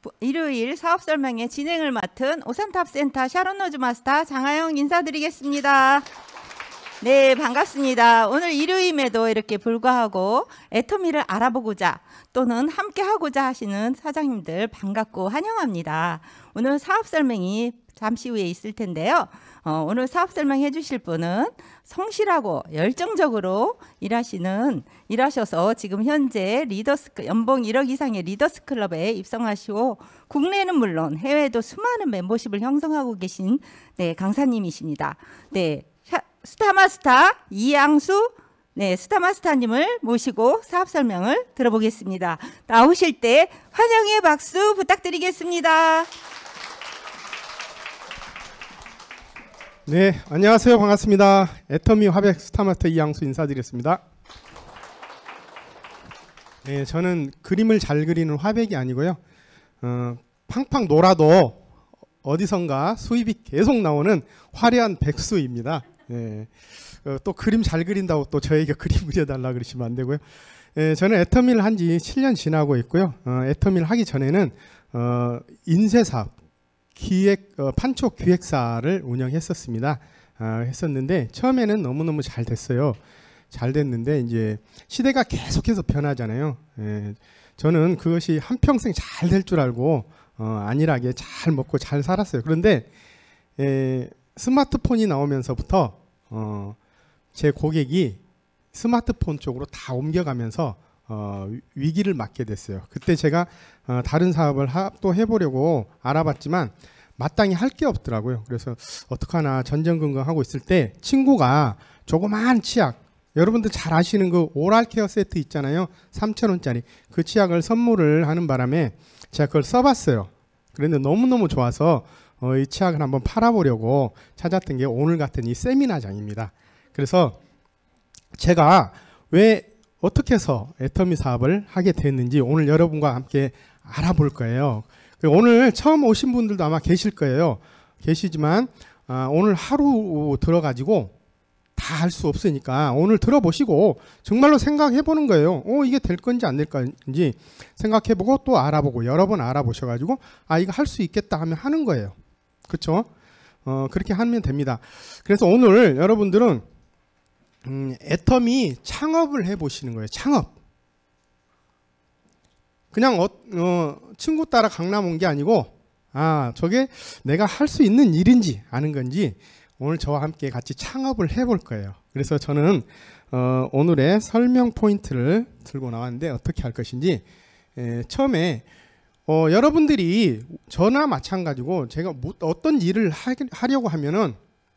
일요일 사업 설명회 진행을 맡은 오산탑센터 샤론노즈 마스터 장하영 인사드리겠습니다. 네, 반갑습니다. 오늘 일요일임에도 이렇게 불구하고 애터미를 알아보고자 또는 함께하고자 하시는 사장님들 반갑고 환영합니다. 오늘 사업 설명이 잠시 후에 있을 텐데요. 오늘 사업 설명해 주실 분은 성실하고 열정적으로 일하셔서 지금 현재 연봉 1억 이상의 리더스 클럽에 입성하시고 국내는 물론 해외에도 수많은 멤버십을 형성하고 계신 강사님이십니다. 스타마스터 이양수 스타마스터님을 모시고 사업 설명을 들어보겠습니다. 나오실 때 환영의 박수 부탁드리겠습니다. 네, 안녕하세요. 반갑습니다. 애터미 화백 스타마스터 이양수 인사드리겠습니다. 네, 저는 그림을 잘 그리는 화백이 아니고요. 팡팡 놀아도 어디선가 수입이 계속 나오는 화려한 백수입니다. 네, 또 그림 잘 그린다고 또 저에게 그림 그려달라 그러시면 안 되고요. 네, 저는 애터미를 한 지 7년 지나고 있고요. 애터미를 하기 전에는 인쇄사업 판촉 기획사를 운영했었습니다. 했었는데 처음에는 너무너무 잘 됐어요. 잘 됐는데 이제 시대가 계속해서 변하잖아요. 저는 그것이 한평생 잘 될 줄 알고 안일하게 잘 먹고 잘 살았어요. 그런데 스마트폰이 나오면서부터 제 고객이 스마트폰 쪽으로 다 옮겨가면서 위기를 맞게 됐어요. 그때 제가 다른 사업을 또 해보려고 알아봤지만 마땅히 할 게 없더라고요. 그래서 어떡하나 전전긍긍하고 있을 때 친구가 조그마한 치약, 여러분들 잘 아시는 그 오랄케어 세트 있잖아요. 3,000원짜리 그 치약을 선물을 하는 바람에 제가 그걸 써봤어요. 그런데 너무너무 좋아서 이 치약을 한번 팔아보려고 찾았던 게 오늘 같은 이 세미나장입니다. 그래서 제가 왜 어떻게 해서 애터미 사업을 하게 됐는지 오늘 여러분과 함께 알아볼 거예요. 오늘 처음 오신 분들도 아마 계실 거예요. 계시지만 오늘 하루 들어가지고 다 할 수 없으니까 오늘 들어보시고 정말로 생각해 보는 거예요. 이게 될 건지 안 될 건지 생각해 보고 또 알아보고 여러 번 알아보셔가지고 이거 할 수 있겠다 하면 하는 거예요. 그렇죠? 그렇게 하면 됩니다. 그래서 오늘 여러분들은 애터미 창업을 해보시는 거예요. 창업. 그냥 친구 따라 강남 온 게 아니고 저게 내가 할 수 있는 일인지 아는 건지 오늘 저와 함께 같이 창업을 해볼 거예요. 그래서 저는 오늘의 설명 포인트를 들고 나왔는데 어떻게 할 것인지 처음에 여러분들이 저나 마찬가지고 제가 어떤 일을 하려고 하면은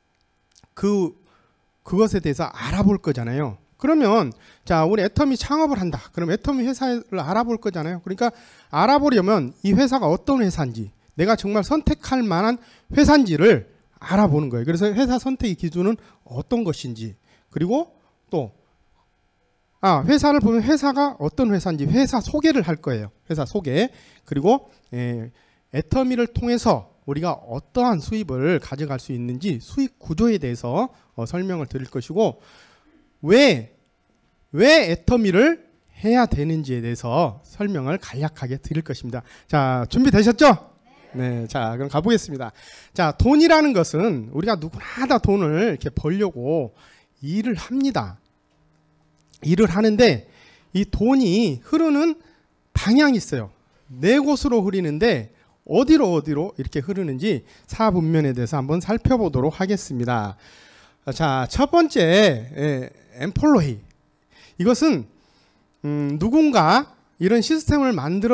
그것에 대해서 알아볼 거잖아요. 그러면 자, 우리 애터미 창업을 한다. 그럼 애터미 회사를 알아볼 거잖아요. 그러니까 알아보려면 이 회사가 어떤 회사인지, 내가 정말 선택할 만한 회사인지를 알아보는 거예요. 그래서 회사 선택의 기준은 어떤 것인지, 그리고 또 회사를 보면 회사가 어떤 회사인지 회사 소개를 할 거예요. 회사 소개. 그리고 애터미를 통해서 우리가 어떠한 수입을 가져갈 수 있는지 수익 구조에 대해서 설명을 드릴 것이고, 왜 애터미를 해야 되는지에 대해서 설명을 간략하게 드릴 것입니다. 자, 준비되셨죠? 네, 자, 그럼 가보겠습니다. 자, 돈이라는 것은 우리가 누구나 다 돈을 이렇게 벌려고 일을 합니다. 일을 하는데 이 돈이 흐르는 방향이 있어요. 네 곳으로 흐르는데 어디로 이렇게 흐르는지 사분면에 대해서 한번 살펴보도록 하겠습니다. 자, 첫 번째 엠플로이. 이것은 누군가 이런 시스템을 만들어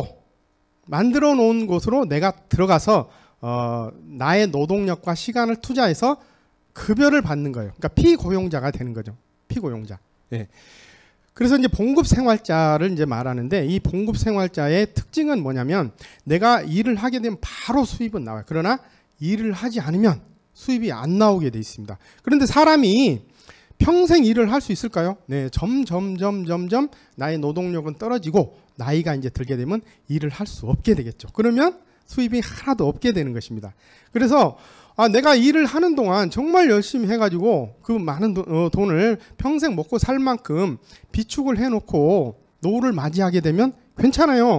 놓은 곳으로 내가 들어가서 나의 노동력과 시간을 투자해서 급여를 받는 거예요. 그러니까 피고용자가 되는 거죠. 피고용자. 그래서 이제 봉급생활자를 이제 말하는데, 이 봉급생활자의 특징은 뭐냐면 내가 일을 하게 되면 바로 수입은 나와요. 그러나 일을 하지 않으면 수입이 안 나오게 돼 있습니다. 그런데 사람이 평생 일을 할 수 있을까요? 네, 점점 나의 노동력은 떨어지고 나이가 이제 들게 되면 일을 할 수 없게 되겠죠. 그러면 수입이 하나도 없게 되는 것입니다. 그래서 내가 일을 하는 동안 정말 열심히 해가지고 그 많은 돈을 평생 먹고 살 만큼 비축을 해놓고 노후를 맞이하게 되면 괜찮아요.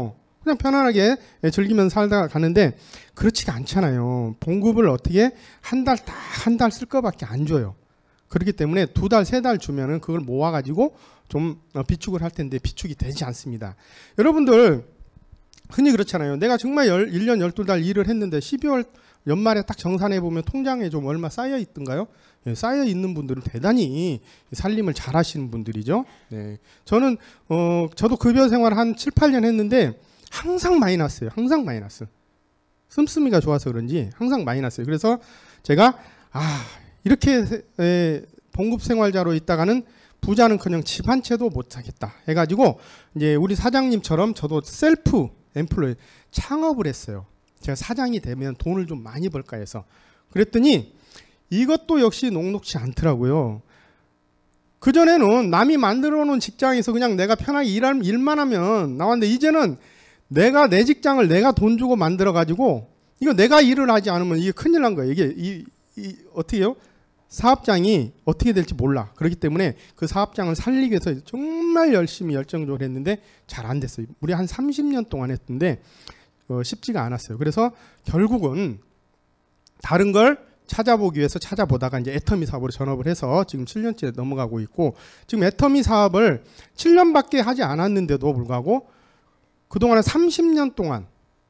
그냥 편안하게 즐기면서 살다가 가는데 그렇지가 않잖아요. 봉급을 어떻게 한 달 쓸 거밖에 안 줘요. 그렇기 때문에 2달, 3달 주면은 그걸 모아가지고 좀 비축을 할 텐데 비축이 되지 않습니다. 여러분들 흔히 그렇잖아요. 내가 정말 1년 12달 일을 했는데 12월 연말에 딱 정산해 보면 통장에 좀 얼마 쌓여 있던가요? 예, 쌓여 있는 분들은 대단히 살림을 잘 하시는 분들이죠. 네. 저는 저도 급여 생활 한 7, 8년 했는데 항상 마이너스예요. 항상 마이너스. 씀씀이가 좋아서 그런지 항상 마이너스예요. 그래서 제가 이렇게 봉급 생활자로 있다가는 부자는커녕 집 한 채도 못 사겠다 해가지고 이제 우리 사장님처럼 저도 셀프 엠플로이 창업을 했어요. 제가 사장이 되면 돈을 좀 많이 벌까 해서. 그랬더니 이것도 역시 녹록지 않더라고요. 그전에는 남이 만들어 놓은 직장에서 그냥 내가 편하게 일만 하면 나왔는데 이제는 내가 내 직장을 내가 돈 주고 만들어 가지고 이거 내가 일을 하지 않으면 이게 큰일 난 거예요. 이게 어떻게 해요? 사업장이 어떻게 될지 몰라. 그렇기 때문에 그 사업장을 살리기 위해서 정말 열심히 열정적으로 했는데 잘 안 됐어요. 우리 한 30년 동안 했는데 쉽지가 않았어요. 그래서 결국은 다른 걸 찾아보기 위해서 찾아보다가 이제 애터미 사업으로 전업을 해서 지금 7년째 넘어가고 있고, 지금 애터미 사업을 7년밖에 하지 않았는데도 불구하고 그동안 30년 동안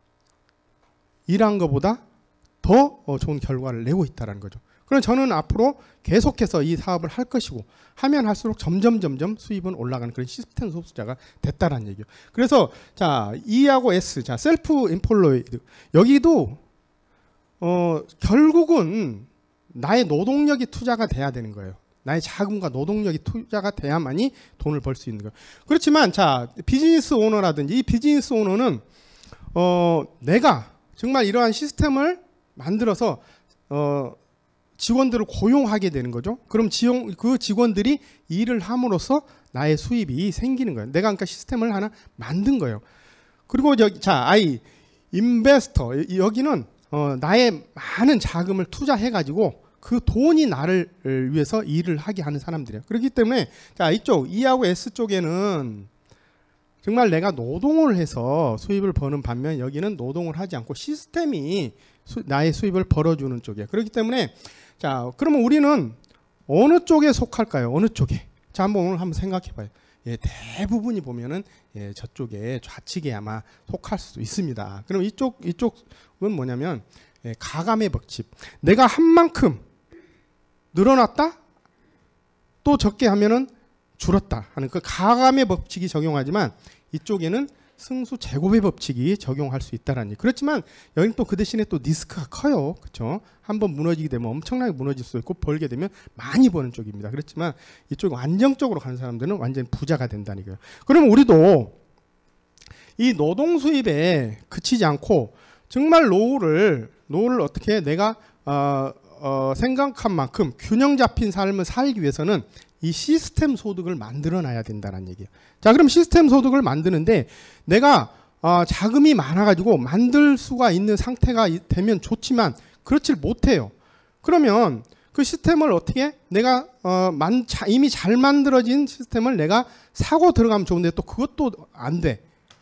일한 것보다 더 좋은 결과를 내고 있다는 거죠. 그럼 저는 앞으로 계속해서 이 사업을 할 것이고 하면 할수록 점점 수입은 올라가는 그런 시스템 소비자가 됐다는 얘기예요. 그래서 자, E하고 S, 자, 셀프 임플로이드, 여기도 결국은 나의 노동력이 투자가 돼야 되는 거예요. 나의 자금과 노동력이 투자가 돼야만이 돈을 벌 수 있는 거예요. 그렇지만 자, 비즈니스 오너라든지 이 비즈니스 오너는 내가 정말 이러한 시스템을 만들어서 직원들을 고용하게 되는 거죠. 그럼 그 직원들이 일을 함으로써 나의 수입이 생기는 거예요. 내가 그러니까 시스템을 하나 만든 거예요. 그리고 자, 인베스터, 여기는 나의 많은 자금을 투자해가지고 그 돈이 나를 위해서 일을 하게 하는 사람들이에요. 그렇기 때문에 자, 이쪽 E하고 S 쪽에는 정말 내가 노동을 해서 수입을 버는 반면 여기는 노동을 하지 않고 시스템이 나의 수입을 벌어주는 쪽이에요. 그렇기 때문에 자, 그러면 우리는 어느 쪽에 속할까요? 어느 쪽에? 자, 오늘 한번 생각해 봐요. 예, 대부분이 보면은 저쪽에 좌측에 아마 속할 수도 있습니다. 그럼 이쪽은 뭐냐면 가감의 법칙. 내가 한 만큼 늘어났다? 또 적게 하면은 줄었다 하는 그 가감의 법칙이 적용하지만 이쪽에는 승수 제곱의 법칙이 적용할 수 있다라는 얘기. 그렇지만 여기는 또 그 대신에 또 리스크가 커요. 그렇죠? 한번 무너지게 되면 엄청나게 무너질 수 있고 벌게 되면 많이 버는 쪽입니다. 그렇지만 이쪽 안정적으로 가는 사람들은 완전히 부자가 된다는 거예요. 그러면 우리도 이 노동 수입에 그치지 않고 정말 노후를 어떻게 내가 생각한 만큼 균형 잡힌 삶을 살기 위해서는 이 시스템 소득을 만들어 놔야 된다는 얘기예요. 자, 그럼 시스템 소득을 만드는데 내가 자금이 많아가지고 만들 수가 있는 상태가 되면 좋지만 그렇지 못해요. 그러면 그 시스템을 어떻게 내가 이미 잘 만들어진 시스템을 내가 사고 들어가면 좋은데 또 그것도 안 돼.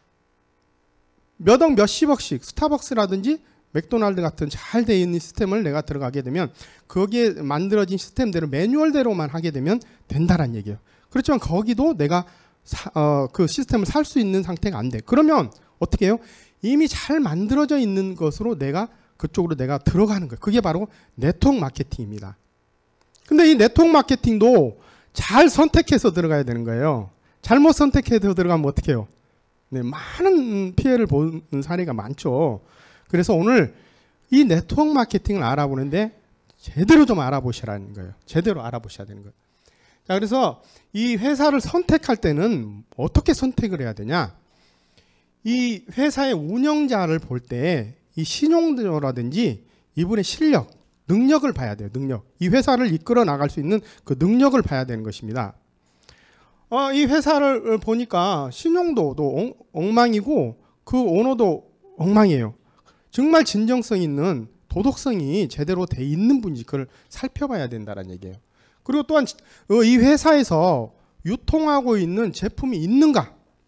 몇 억 몇십억씩 스타벅스라든지 맥도날드 같은 잘 돼 있는 시스템을 내가 들어가게 되면 거기에 만들어진 시스템대로 매뉴얼대로만 하게 되면 된다는 얘기예요. 그렇지만 거기도 내가 그 시스템을 살 수 있는 상태가 안 돼. 그러면 어떻게 해요? 이미 잘 만들어져 있는 것으로 내가 그쪽으로 내가 들어가는 거예요. 그게 바로 네트워크 마케팅입니다. 근데 이 네트워크 마케팅도 잘 선택해서 들어가야 되는 거예요. 잘못 선택해서 들어가면 어떻게 해요? 네, 많은 피해를 보는 사례가 많죠. 그래서 오늘 이 네트워크 마케팅을 알아보는데 제대로 좀 알아보시라는 거예요. 제대로 알아보셔야 되는 거예요. 자, 그래서 이 회사를 선택할 때는 어떻게 선택을 해야 되냐? 이 회사의 운영자를 볼 때 이 신용도라든지 이분의 실력, 능력을 봐야 돼요. 능력. 이 회사를 이끌어 나갈 수 있는 그 능력을 봐야 되는 것입니다. 이 회사를 보니까 신용도도 엉망이고 그 오너도 엉망이에요. 정말 진정성 있는 도덕성이 제대로 돼 있는 분인지 그걸 살펴봐야 된다는 얘기예요. 그리고 또한 이 회사에서 유통하고 있는 제품이 있는가?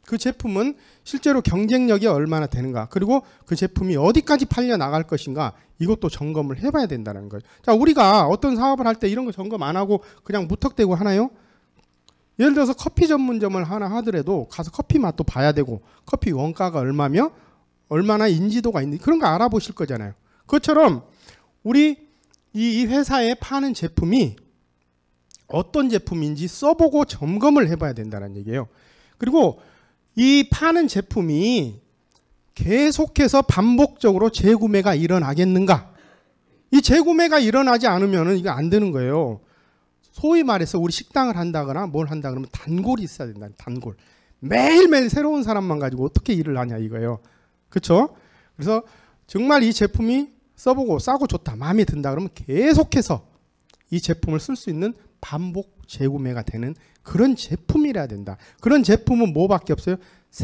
그 제품은 실제로 경쟁력이 얼마나 되는가, 그리고 그 제품이 어디까지 팔려 나갈 것인가, 이것도 점검을 해봐야 된다는 거예요. 자, 우리가 어떤 사업을 할 때 이런 거 점검 안 하고 그냥 무턱대고 하나요? 예를 들어서 커피 전문점을 하나 하더라도 가서 커피 맛도 봐야 되고, 커피 원가가 얼마며 얼마나 인지도가 있는지 그런 거 알아보실 거잖아요. 그것처럼 우리 이 회사에 파는 제품이 어떤 제품인지 써보고 점검을 해봐야 된다는 얘기예요. 그리고 이 파는 제품이 계속해서 반복적으로 재구매가 일어나겠는가? 이 재구매가 일어나지 않으면 이거 안 되는 거예요. 소위 말해서 우리 식당을 한다거나 뭘 한다 그러면 단골이 있어야 된다. 단골. 매일매일 새로운 사람만 가지고 어떻게 일을 하냐 이거예요. 그렇죠? 그래서 정말 이 제품이 써보고 싸고 좋다, 마음에 든다 그러면 계속해서 이 제품을 쓸 수 있는 반복 재구매가 되는 그런 제품이라야 된다. 그런 제품은 뭐밖에 없어요?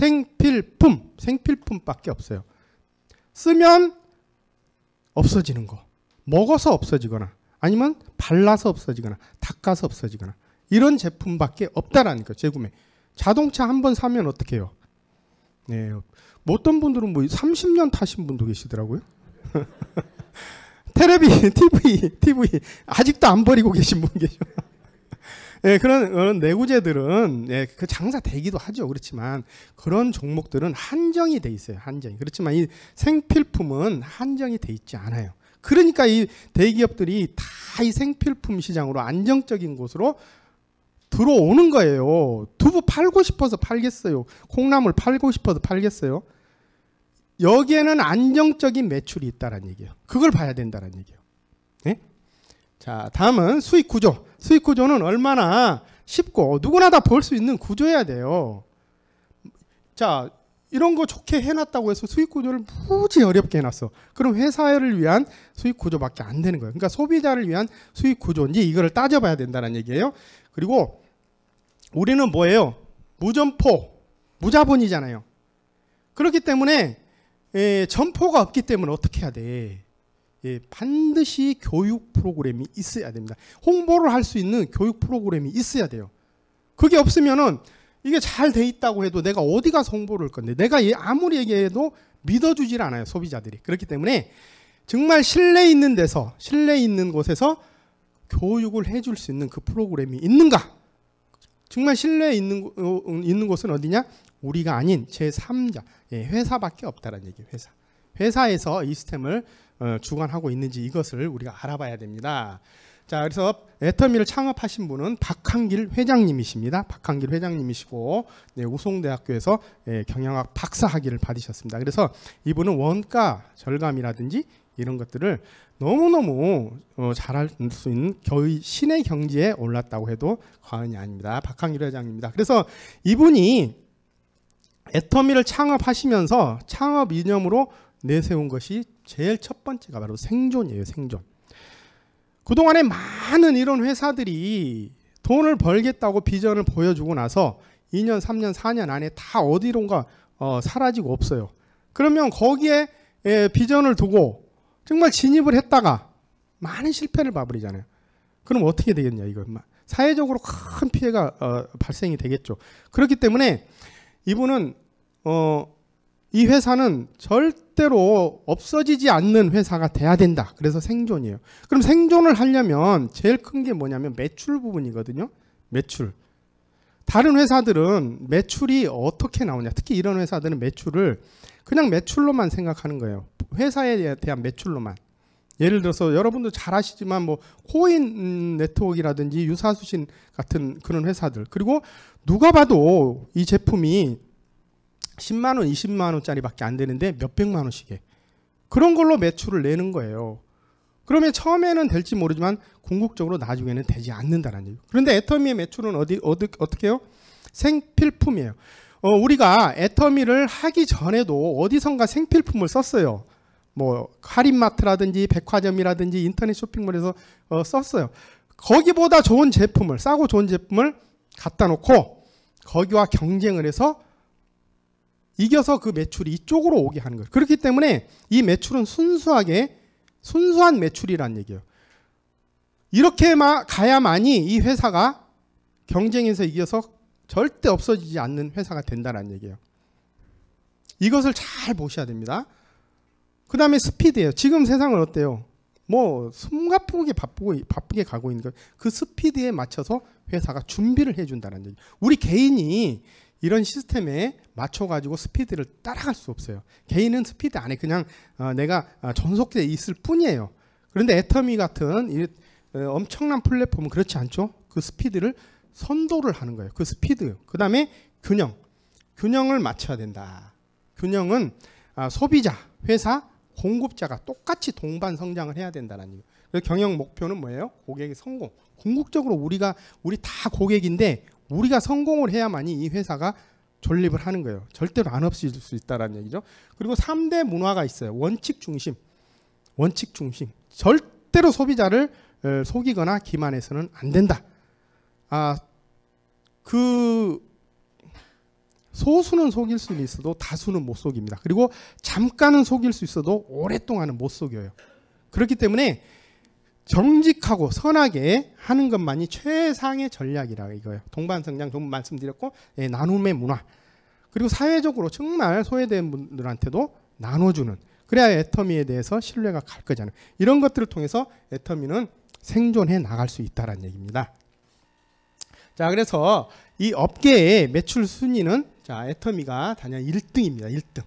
생필품밖에 없어요. 쓰면 없어지는 거, 먹어서 없어지거나 아니면 발라서 없어지거나 닦아서 없어지거나 이런 제품밖에 없다라는 거. 재구매. 자동차 한 번 사면 어떻게 해요? 네, 뭐 어떤 분들은 뭐 30년 타신 분도 계시더라고요. 테레비, TV 아직도 안 버리고 계신 분 계셔. 네, 그런 내구재들은 그 장사 되기도 하죠. 그렇지만 그런 종목들은 한정이 돼 있어요. 한정이. 그렇지만 이 생필품은 한정이 돼 있지 않아요. 그러니까 이 대기업들이 다 이 생필품 시장으로 안정적인 곳으로 들어오는 거예요. 두부 팔고 싶어서 팔겠어요. 콩나물 팔고 싶어서 팔겠어요. 여기에는 안정적인 매출이 있다는 얘기예요. 그걸 봐야 된다는 얘기예요. 네? 자, 다음은 수익 구조. 수익 구조는 얼마나 쉽고 누구나 다 볼 수 있는 구조여야 돼요. 자, 이런 거 좋게 해놨다고 해서 수익 구조를 무지 어렵게 해놨어. 그럼 회사를 위한 수익 구조밖에 안 되는 거예요. 그러니까 소비자를 위한 수익 구조인지 이거를 따져봐야 된다는 얘기예요. 그리고 우리는 뭐예요? 무점포, 무자본이잖아요. 그렇기 때문에 점포가 없기 때문에 어떻게 해야 돼? 반드시 교육 프로그램이 있어야 됩니다. 홍보를 할 수 있는 교육 프로그램이 있어야 돼요. 그게 없으면은 이게 잘 돼 있다고 해도 내가 어디 가서 홍보를 할 건데, 내가 아무리 얘기해도 믿어주질 않아요, 소비자들이. 그렇기 때문에 정말 신뢰 있는 데서, 신뢰 있는 곳에서 교육을 해줄 수 있는 그 프로그램이 있는가? 정말 신뢰 있는 곳은 어디냐? 우리가 아닌 제3자, 회사밖에 없다는 얘기예요. 회사에서 이 시스템을 주관하고 있는지 이것을 우리가 알아봐야 됩니다. 자, 그래서 애터미를 창업하신 분은 박한길 회장님이십니다. 박한길 회장님이시고, 네, 우송대학교에서 경영학 박사학위를 받으셨습니다. 그래서 이분은 원가 절감이라든지 이런 것들을 너무너무 잘할 수 있는 거의 신의 경지에 올랐다고 해도 과언이 아닙니다. 박한길 회장입니다. 그래서 이분이 애터미를 창업하시면서 창업 이념으로 내세운 것이 제일 첫 번째가 바로 생존이에요. 생존. 그동안에 많은 이런 회사들이 돈을 벌겠다고 비전을 보여주고 나서 2년, 3년, 4년 안에 다 어디론가 사라지고 없어요. 그러면 거기에 비전을 두고 정말 진입을 했다가 많은 실패를 봐버리잖아요. 그럼 어떻게 되겠냐, 이거. 사회적으로 큰 피해가 발생이 되겠죠. 그렇기 때문에 이분은 이 회사는 절대로 없어지지 않는 회사가 돼야 된다. 그래서 생존이에요. 그럼 생존을 하려면 제일 큰 게 뭐냐면 매출 부분이거든요. 매출. 다른 회사들은 매출이 어떻게 나오냐. 특히 이런 회사들은 매출을 그냥 매출로만 생각하는 거예요. 회사에 대한 매출로만. 예를 들어서 여러분도 잘 아시지만 뭐 코인 네트워크라든지 유사수신 같은 그런 회사들. 그리고 누가 봐도 이 제품이 10만 원, 20만 원짜리밖에 안 되는데 몇백만 원씩에 그런 걸로 매출을 내는 거예요. 그러면 처음에는 될지 모르지만 궁극적으로 나중에는 되지 않는다는 얘기예요. 그런데 애터미의 매출은 어떻게 해요? 생필품이에요. 우리가 애터미를 하기 전에도 어디선가 생필품을 썼어요. 뭐 할인마트라든지 백화점이라든지 인터넷 쇼핑몰에서 썼어요. 거기보다 좋은 제품을, 싸고 좋은 제품을 갖다 놓고 거기와 경쟁을 해서 이겨서 그 매출이 이쪽으로 오게 하는 거예요. 그렇기 때문에 이 매출은 순수한 매출이란 얘기예요. 이렇게 가야만이 이 회사가 경쟁에서 이겨서 절대 없어지지 않는 회사가 된다는 얘기예요. 이것을 잘 보셔야 됩니다. 그 다음에 스피드예요. 지금 세상은 어때요? 뭐 숨가쁘게 바쁘게 가고 있는 거예요. 그 스피드에 맞춰서 회사가 준비를 해준다는 얘기. 우리 개인이 이런 시스템에 맞춰가지고 스피드를 따라갈 수 없어요. 개인은 스피드 안에 그냥 내가 전속돼 있을 뿐이에요. 그런데 애터미 같은 엄청난 플랫폼은 그렇지 않죠. 그 스피드를 선도를 하는 거예요. 그 스피드. 그 다음에 균형을 맞춰야 된다. 균형은 소비자, 회사, 공급자가 똑같이 동반 성장을 해야 된다는 얘기예요. 그래서 경영 목표는 뭐예요? 고객의 성공. 궁극적으로 우리 다 고객인데 우리가 성공을 해야만이 이 회사가 존립을 하는 거예요. 절대로 안 없어질 수 있다는 얘기죠. 그리고 3대 문화가 있어요. 원칙 중심. 절대로 소비자를 속이거나 기만해서는 안 된다. 소수는 속일 수 있어도 다수는 못 속입니다. 그리고 잠깐은 속일 수 있어도 오랫동안은 못 속여요. 그렇기 때문에 정직하고 선하게 하는 것만이 최상의 전략이라 이거예요. 동반성장 좀 말씀드렸고, 나눔의 문화. 그리고 사회적으로 정말 소외된 분들한테도 나눠주는. 그래야 애터미에 대해서 신뢰가 갈 거잖아요. 이런 것들을 통해서 애터미는 생존해 나갈 수 있다는 얘기입니다. 자, 그래서 이 업계의 매출 순위는 애터미가 단연 1등입니다. 1등.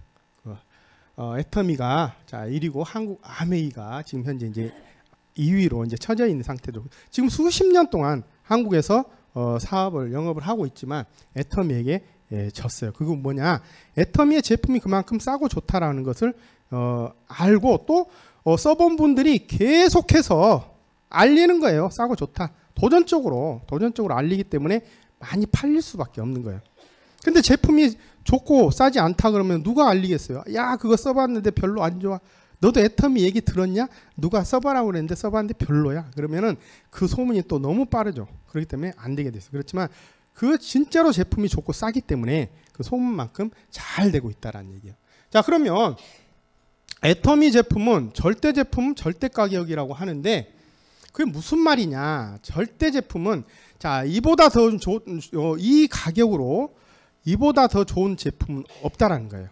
애터미가 1위고 한국 아메이가 지금 현재 이제 2위로 이제 처져 있는 상태죠. 지금 수십 년 동안 한국에서 사업을 영업을 하고 있지만 애터미에게 졌어요. 그거 뭐냐? 애터미의 제품이 그만큼 싸고 좋다라는 것을 알고 또 써본 분들이 계속해서 알리는 거예요. 싸고 좋다. 도전적으로 알리기 때문에 많이 팔릴 수밖에 없는 거예요. 근데 제품이 좋고 싸지 않다 그러면 누가 알리겠어요? 야, 그거 써봤는데 별로 안 좋아. 너도 애터미 얘기 들었냐? 누가 써봐라고 그랬는데 써봤는데 별로야. 그러면은 그 소문이 또 너무 빠르죠. 그렇기 때문에 안 되게 됐어요. 그렇지만 그 진짜로 제품이 좋고 싸기 때문에 그 소문만큼 잘 되고 있다라는 얘기예요. 자, 그러면 애터미 제품은 절대 제품, 절대 가격이라고 하는데 그게 무슨 말이냐? 절대 제품은 이보다 더 좋은 이 가격으로 이보다 더 좋은 제품은 없다라는 거예요.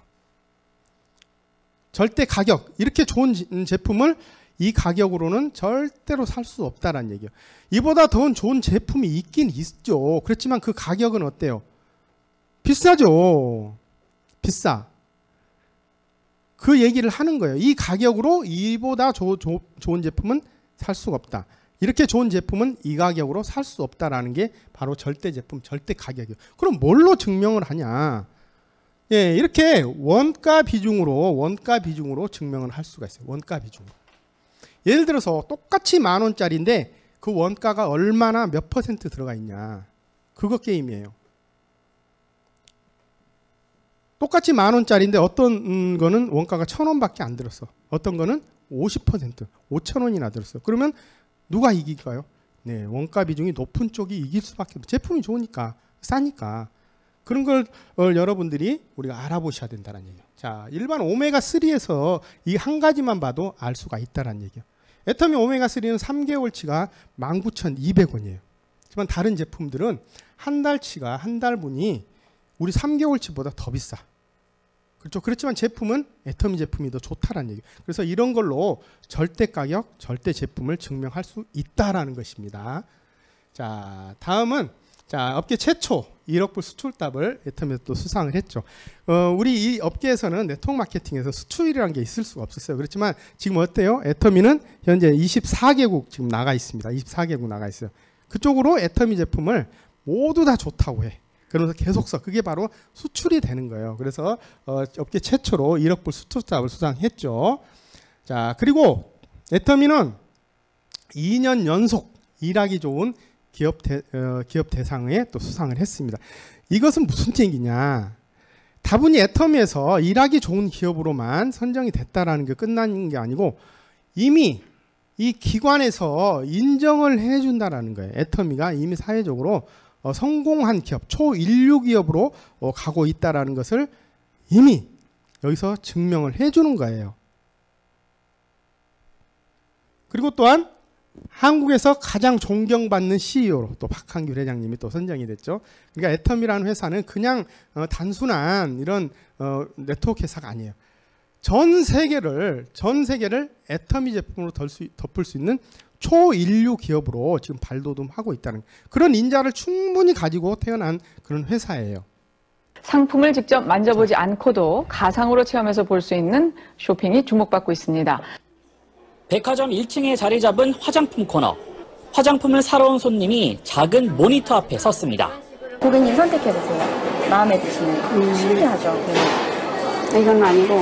절대 가격, 이렇게 좋은 제품을 이 가격으로는 절대로 살 수 없다라는 얘기예요. 이보다 더 좋은 제품이 있긴 있죠. 그렇지만 그 가격은 어때요? 비싸죠. 비싸. 그 얘기를 하는 거예요. 이 가격으로 이보다 좋은 제품은 살 수가 없다. 이렇게 좋은 제품은 이 가격으로 살 수 없다라는 게 바로 절대 제품, 절대 가격이에요. 그럼 뭘로 증명을 하냐? 이렇게 원가 비중으로 증명을 할 수가 있어요. 원가 비중으로. 예를 들어서 똑같이 10,000원짜리인데 그 원가가 얼마나 몇 % 들어가 있냐. 그거 게임이에요. 똑같이 10,000원짜리인데 어떤 거는 원가가 1,000원밖에 안 들었어. 어떤 거는 50%, 5,000원이나 들었어. 그러면 누가 이길까요? 원가 비중이 높은 쪽이 이길 수밖에 없어요. 제품이 좋으니까, 싸니까. 그런 걸 여러분들이 우리가 알아보셔야 된다는 얘기예요. 자, 일반 오메가3에서 이 한 가지만 봐도 알 수가 있다는 얘기예요. 애터미 오메가3는 3개월치가 19,200원이에요. 하지만 다른 제품들은 한 달분이 우리 3개월치보다 더 비싸. 그렇죠. 그렇지만 제품은 애터미 제품이 더 좋다라는 얘기예요. 그래서 이런 걸로 절대 가격, 절대 제품을 증명할 수 있다라는 것입니다. 자, 다음은 업계 최초 1억 불 수출답을 애터미에서 또 수상을 했죠. 우리 이 업계에서는 네트워크 마케팅에서 수출이라는 게 있을 수가 없었어요. 그렇지만 지금 어때요? 애터미는 현재 24개국 지금 나가 있습니다. 24개국 나가 있어요. 그쪽으로 애터미 제품을 모두 다 좋다고 해. 그러면서 계속 써. 그게 바로 수출이 되는 거예요. 그래서 업계 최초로 1억 불 수출답을 수상했죠. 자, 그리고 애터미는 2년 연속 일하기 좋은 기업 대상에 또 수상을 했습니다. 이것은 무슨 얘기냐? 다분히 애터미에서 일하기 좋은 기업으로만 선정이 됐다라는 게 끝나는 게 아니고 이미 이 기관에서 인정을 해준다라는 거예요. 애터미가 이미 사회적으로 성공한 기업, 초인류 기업으로 가고 있다라는 것을 이미 여기서 증명을 해주는 거예요. 그리고 또한 한국에서 가장 존경받는 CEO로 또 박한규 회장님이 또 선정이 됐죠. 그러니까 애텀이라는 회사는 그냥 단순한 이런 네트워크 회사가 아니에요. 전 세계를 애터미 제품으로 덮을 수 있는 초인류 기업으로 지금 발돋움하고 있다는 그런 인자를 충분히 가지고 태어난 그런 회사예요. 상품을 직접 만져보지 않고도 가상으로 체험해서 볼 수 있는 쇼핑이 주목받고 있습니다. 백화점 1층에 자리 잡은 화장품 코너. 화장품을 사러 온 손님이 작은 모니터 앞에 섰습니다. 고객님 선택해보세요. 마음에 드시는. 신기하죠? 이건 아니고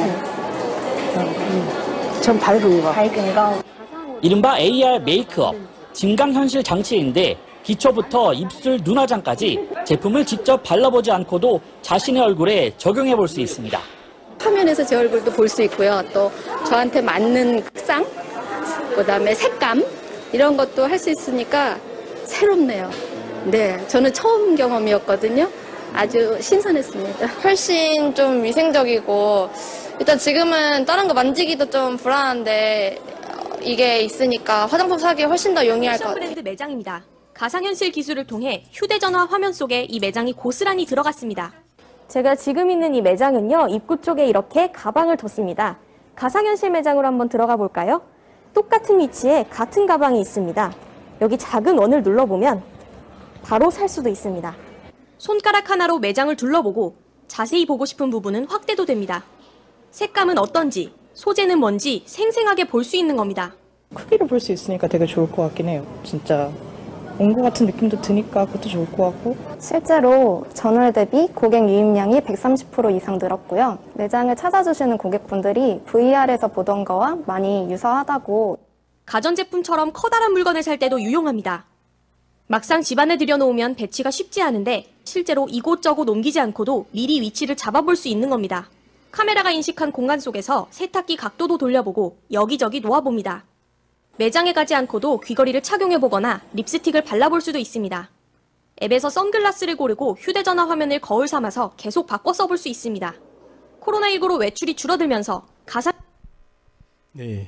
좀 밝은 거. 밝은 거. 이른바 AR 메이크업, 증강현실 장치인데 기초부터 입술, 눈화장까지 제품을 직접 발라보지 않고도 자신의 얼굴에 적용해 볼 수 있습니다. 화면에서 제 얼굴도 볼 수 있고요. 또 저한테 맞는 색상, 그다음에 색감 이런 것도 할 수 있으니까 새롭네요. 네, 저는 처음 경험이었거든요. 아주 신선했습니다. 훨씬 좀 위생적이고 일단 지금은 다른 거 만지기도 좀 불안한데 이게 있으니까 화장품 사기 훨씬 더 용이할 것 같아요. 브랜드 매장입니다. 가상현실 기술을 통해 휴대전화 화면 속에 이 매장이 고스란히 들어갔습니다. 제가 지금 있는 이 매장은요, 입구 쪽에 이렇게 가방을 뒀습니다. 가상현실 매장으로 한번 들어가 볼까요? 똑같은 위치에 같은 가방이 있습니다. 여기 작은 원을 눌러보면 바로 살 수도 있습니다. 손가락 하나로 매장을 둘러보고 자세히 보고 싶은 부분은 확대도 됩니다. 색감은 어떤지, 소재는 뭔지 생생하게 볼 수 있는 겁니다. 크기를 볼 수 있으니까 되게 좋을 것 같긴 해요. 진짜 온 것 같은 느낌도 드니까 그것도 좋을 것 같고. 실제로 전월 대비 고객 유입량이 130% 이상 늘었고요. 매장을 찾아주시는 고객분들이 VR에서 보던 거와 많이 유사하다고. 가전제품처럼 커다란 물건을 살 때도 유용합니다. 막상 집안에 들여놓으면 배치가 쉽지 않은데 실제로 이곳저곳 옮기지 않고도 미리 위치를 잡아볼 수 있는 겁니다. 카메라가 인식한 공간 속에서 세탁기 각도도 돌려보고 여기저기 놓아봅니다. 매장에 가지 않고도 귀걸이를 착용해보거나 립스틱을 발라볼 수도 있습니다. 앱에서 선글라스를 고르고 휴대전화 화면을 거울 삼아서 계속 바꿔 써볼 수 있습니다. 코로나19로 외출이 줄어들면서 네,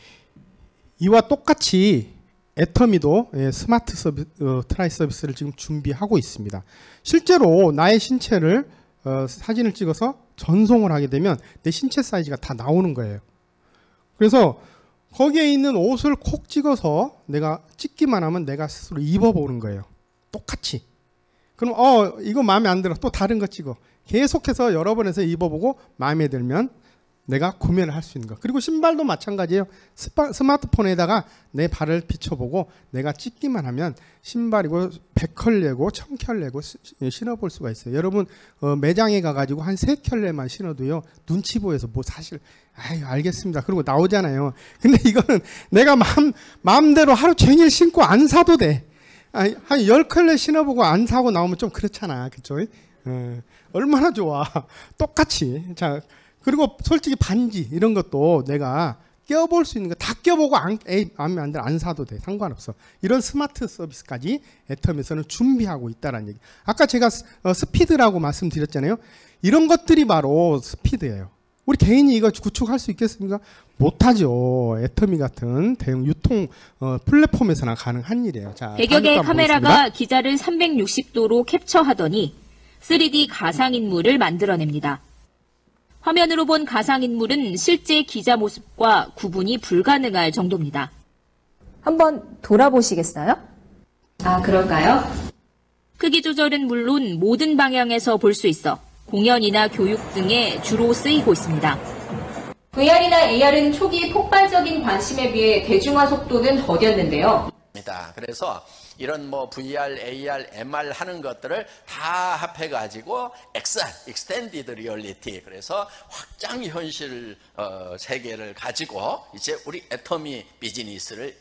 이와 똑같이 애터미도 스마트 트라이 서비스를 지금 준비하고 있습니다. 실제로 나의 신체를 사진을 찍어서 전송을 하게 되면 내 신체 사이즈가 다 나오는 거예요. 그래서 거기에 있는 옷을 콕 찍어서 내가 찍기만 하면 내가 스스로 입어보는 거예요. 똑같이. 그럼 이거 마음에 안 들어. 또 다른 거 찍어. 계속해서 여러 번 해서 입어보고 마음에 들면 내가 구매를 할 수 있는 거. 그리고 신발도 마찬가지예요. 스마트폰에다가 내 발을 비춰보고 내가 찍기만 하면 신발이고 100켤레고 1000켤레고 신어볼 수가 있어요. 여러분 매장에 가가지고 한 3켤레만 신어도요. 눈치 보여서 뭐 사실 알겠습니다. 그리고 나오잖아요. 근데 이거는 내가 마음대로 하루 종일 신고 안 사도 돼. 한 10켤레 신어보고 안 사고 나오면 좀 그렇잖아. 그쵸? 얼마나 좋아. 똑같이. 자, 그리고 솔직히 반지 이런 것도 내가 껴볼 수 있는 거 다 껴보고 마음에 안 들어 안 사도 돼. 상관없어. 이런 스마트 서비스까지 애텀에서는 준비하고 있다는 얘기. 아까 제가 스피드라고 말씀드렸잖아요. 이런 것들이 바로 스피드예요. 우리 개인이 이거 구축할 수 있겠습니까? 못하죠. 애터미 같은 대형 유통 플랫폼에서나 가능한 일이에요. 자, 100여 개의 카메라가 기자를 360도로 캡처하더니 3D 가상인물을 만들어냅니다. 화면으로 본 가상인물은 실제 기자 모습과 구분이 불가능할 정도입니다. 한번 돌아보시겠어요? 아, 그럴까요? 크기 조절은 물론 모든 방향에서 볼 수 있어 공연이나 교육 등에 주로 쓰이고 있습니다. VR이나 AR은 초기 폭발적인 관심에 비해 대중화 속도는 더뎠는데요. 그래서 이런 뭐 VR, AR, MR 하는 것들을 다 합해가지고 XR, Extended Reality, 그래서 확장 현실 세계를 가지고 이제 우리 애터미 비즈니스를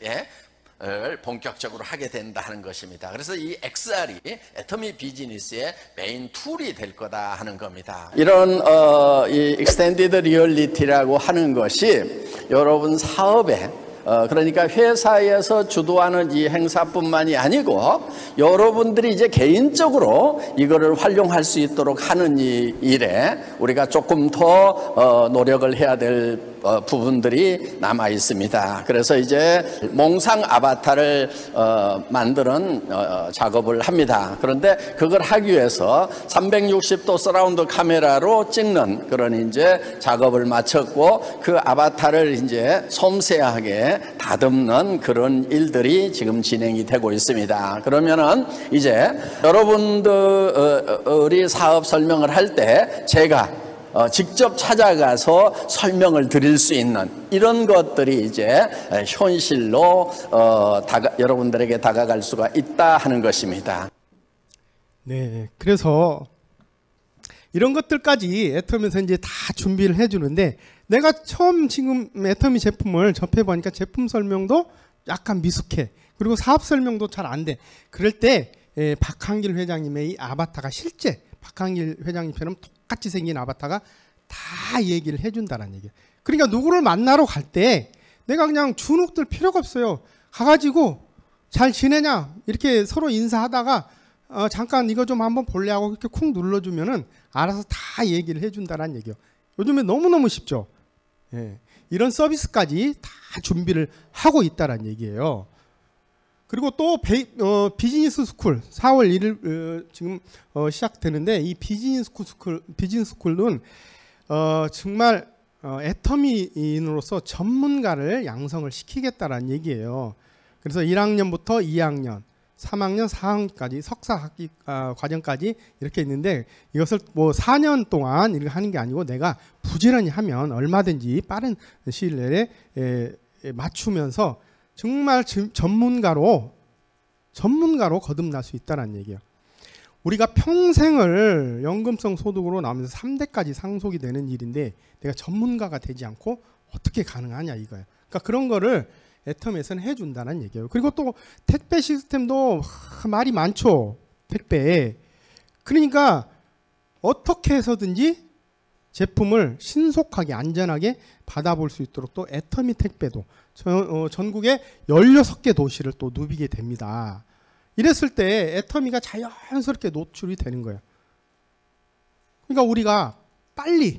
본격적으로 하게 된다 하는 것입니다. 그래서 이 XR이 애터미 비즈니스의 메인 툴이 될 거다 하는 겁니다. 이런 이 Extended Reality라고 하는 것이 여러분 사업에 그러니까 회사에서 주도하는 이 행사뿐만이 아니고 여러분들이 이제 개인적으로 이거를 활용할 수 있도록 하는 이 일에 우리가 조금 더 노력을 해야 될 부분들이 남아 있습니다. 그래서 이제 몽상 아바타를 만드는 작업을 합니다. 그런데 그걸 하기 위해서 360도 서라운드 카메라로 찍는 그런 이제 작업을 마쳤고, 그 아바타를 이제 섬세하게 다듬는 그런 일들이 지금 진행이 되고 있습니다. 그러면은 이제 여러분들이 사업 설명을 할 때 제가 직접 찾아가서 설명을 드릴 수 있는 이런 것들이 이제 현실로 여러분들에게 다가갈 수가 있다 하는 것입니다. 네, 그래서 이런 것들까지 애터미에서 이제 다 준비를 해주는데, 내가 처음 지금 애터미 제품을 접해보니까 제품 설명도 약간 미숙해. 그리고 사업 설명도 잘 안 돼. 그럴 때 박한길 회장님의 이 아바타가 실제 박한길 회장님처럼 똑같이 생긴 아바타가 다 얘기를 해준다는 얘기예요. 그러니까 누구를 만나러 갈 때 내가 그냥 주눅들 필요가 없어요. 가가지고 잘 지내냐 이렇게 서로 인사하다가 잠깐 이거 좀 한번 볼래 하고 이렇게 쿵 눌러주면은 알아서 다 얘기를 해준다는 얘기예요. 요즘에 너무너무 쉽죠. 예. 이런 서비스까지 다 준비를 하고 있다는 얘기예요. 그리고 또 비즈니스 스쿨 4월 1일 지금 시작되는데, 이 비즈니스 스쿨은 정말 애터미인으로서 전문가를 양성을 시키겠다라는 얘기예요. 그래서 1학년부터 2학년, 3학년, 4학년까지 석사 학기 과정까지 이렇게 있는데, 이것을 뭐 4년 동안 이렇게 하는 게 아니고 내가 부지런히 하면 얼마든지 빠른 시일 내에 맞추면서 정말 전문가로 거듭날 수 있다는 얘기예요. 우리가 평생을 연금성 소득으로 나오면서 3대까지 상속이 되는 일인데 내가 전문가가 되지 않고 어떻게 가능하냐 이거예요. 그러니까 그런 거를 애터미에서는 해준다는 얘기예요. 그리고 또 택배 시스템도 말이 많죠. 택배. 그러니까 어떻게 해서든지 제품을 신속하게 안전하게 받아볼 수 있도록 또 애터미 택배도 전국에 16개 도시를 또 누비게 됩니다. 이랬을 때 애터미가 자연스럽게 노출이 되는 거예요. 그러니까 우리가 빨리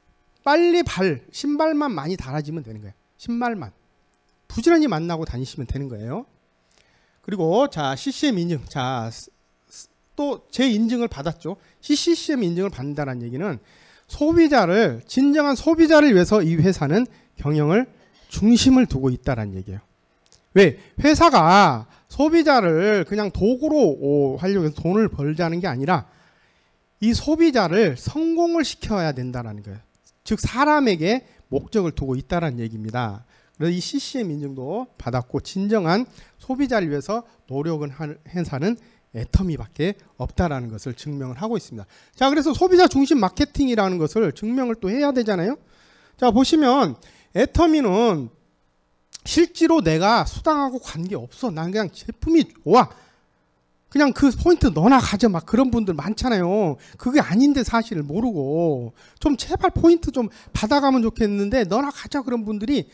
신발만 많이 달아지면 되는 거예요. 신발만 부지런히 만나고 다니시면 되는 거예요. 그리고 자, CCM 인증. 자, 또 제 인증을 받았죠. CCM 인증을 받는다는 얘기는 진정한 소비자를 위해서 이 회사는 경영을 중심을 두고 있다는 얘기예요. 왜? 회사가 소비자를 그냥 도구로 하려고 해서 돈을 벌자는 게 아니라 이 소비자를 성공을 시켜야 된다는 거예요. 즉 사람에게 목적을 두고 있다는 얘기입니다. 그래서 이 CCM 인증도 받았고, 진정한 소비자를 위해서 노력을 하는 회사는 애터미밖에 없다라는 것을 증명을 하고 있습니다. 자, 그래서 소비자 중심 마케팅이라는 것을 증명을 또 해야 되잖아요. 자, 보시면 애터미는 실제로 내가 수당하고 관계없어. 난 그냥 제품이 좋아. 그냥 그 포인트 너나 가져. 막 그런 분들 많잖아요. 그게 아닌데 사실 모르고 좀 제발 포인트 좀 받아가면 좋겠는데 너나 가져. 그런 분들이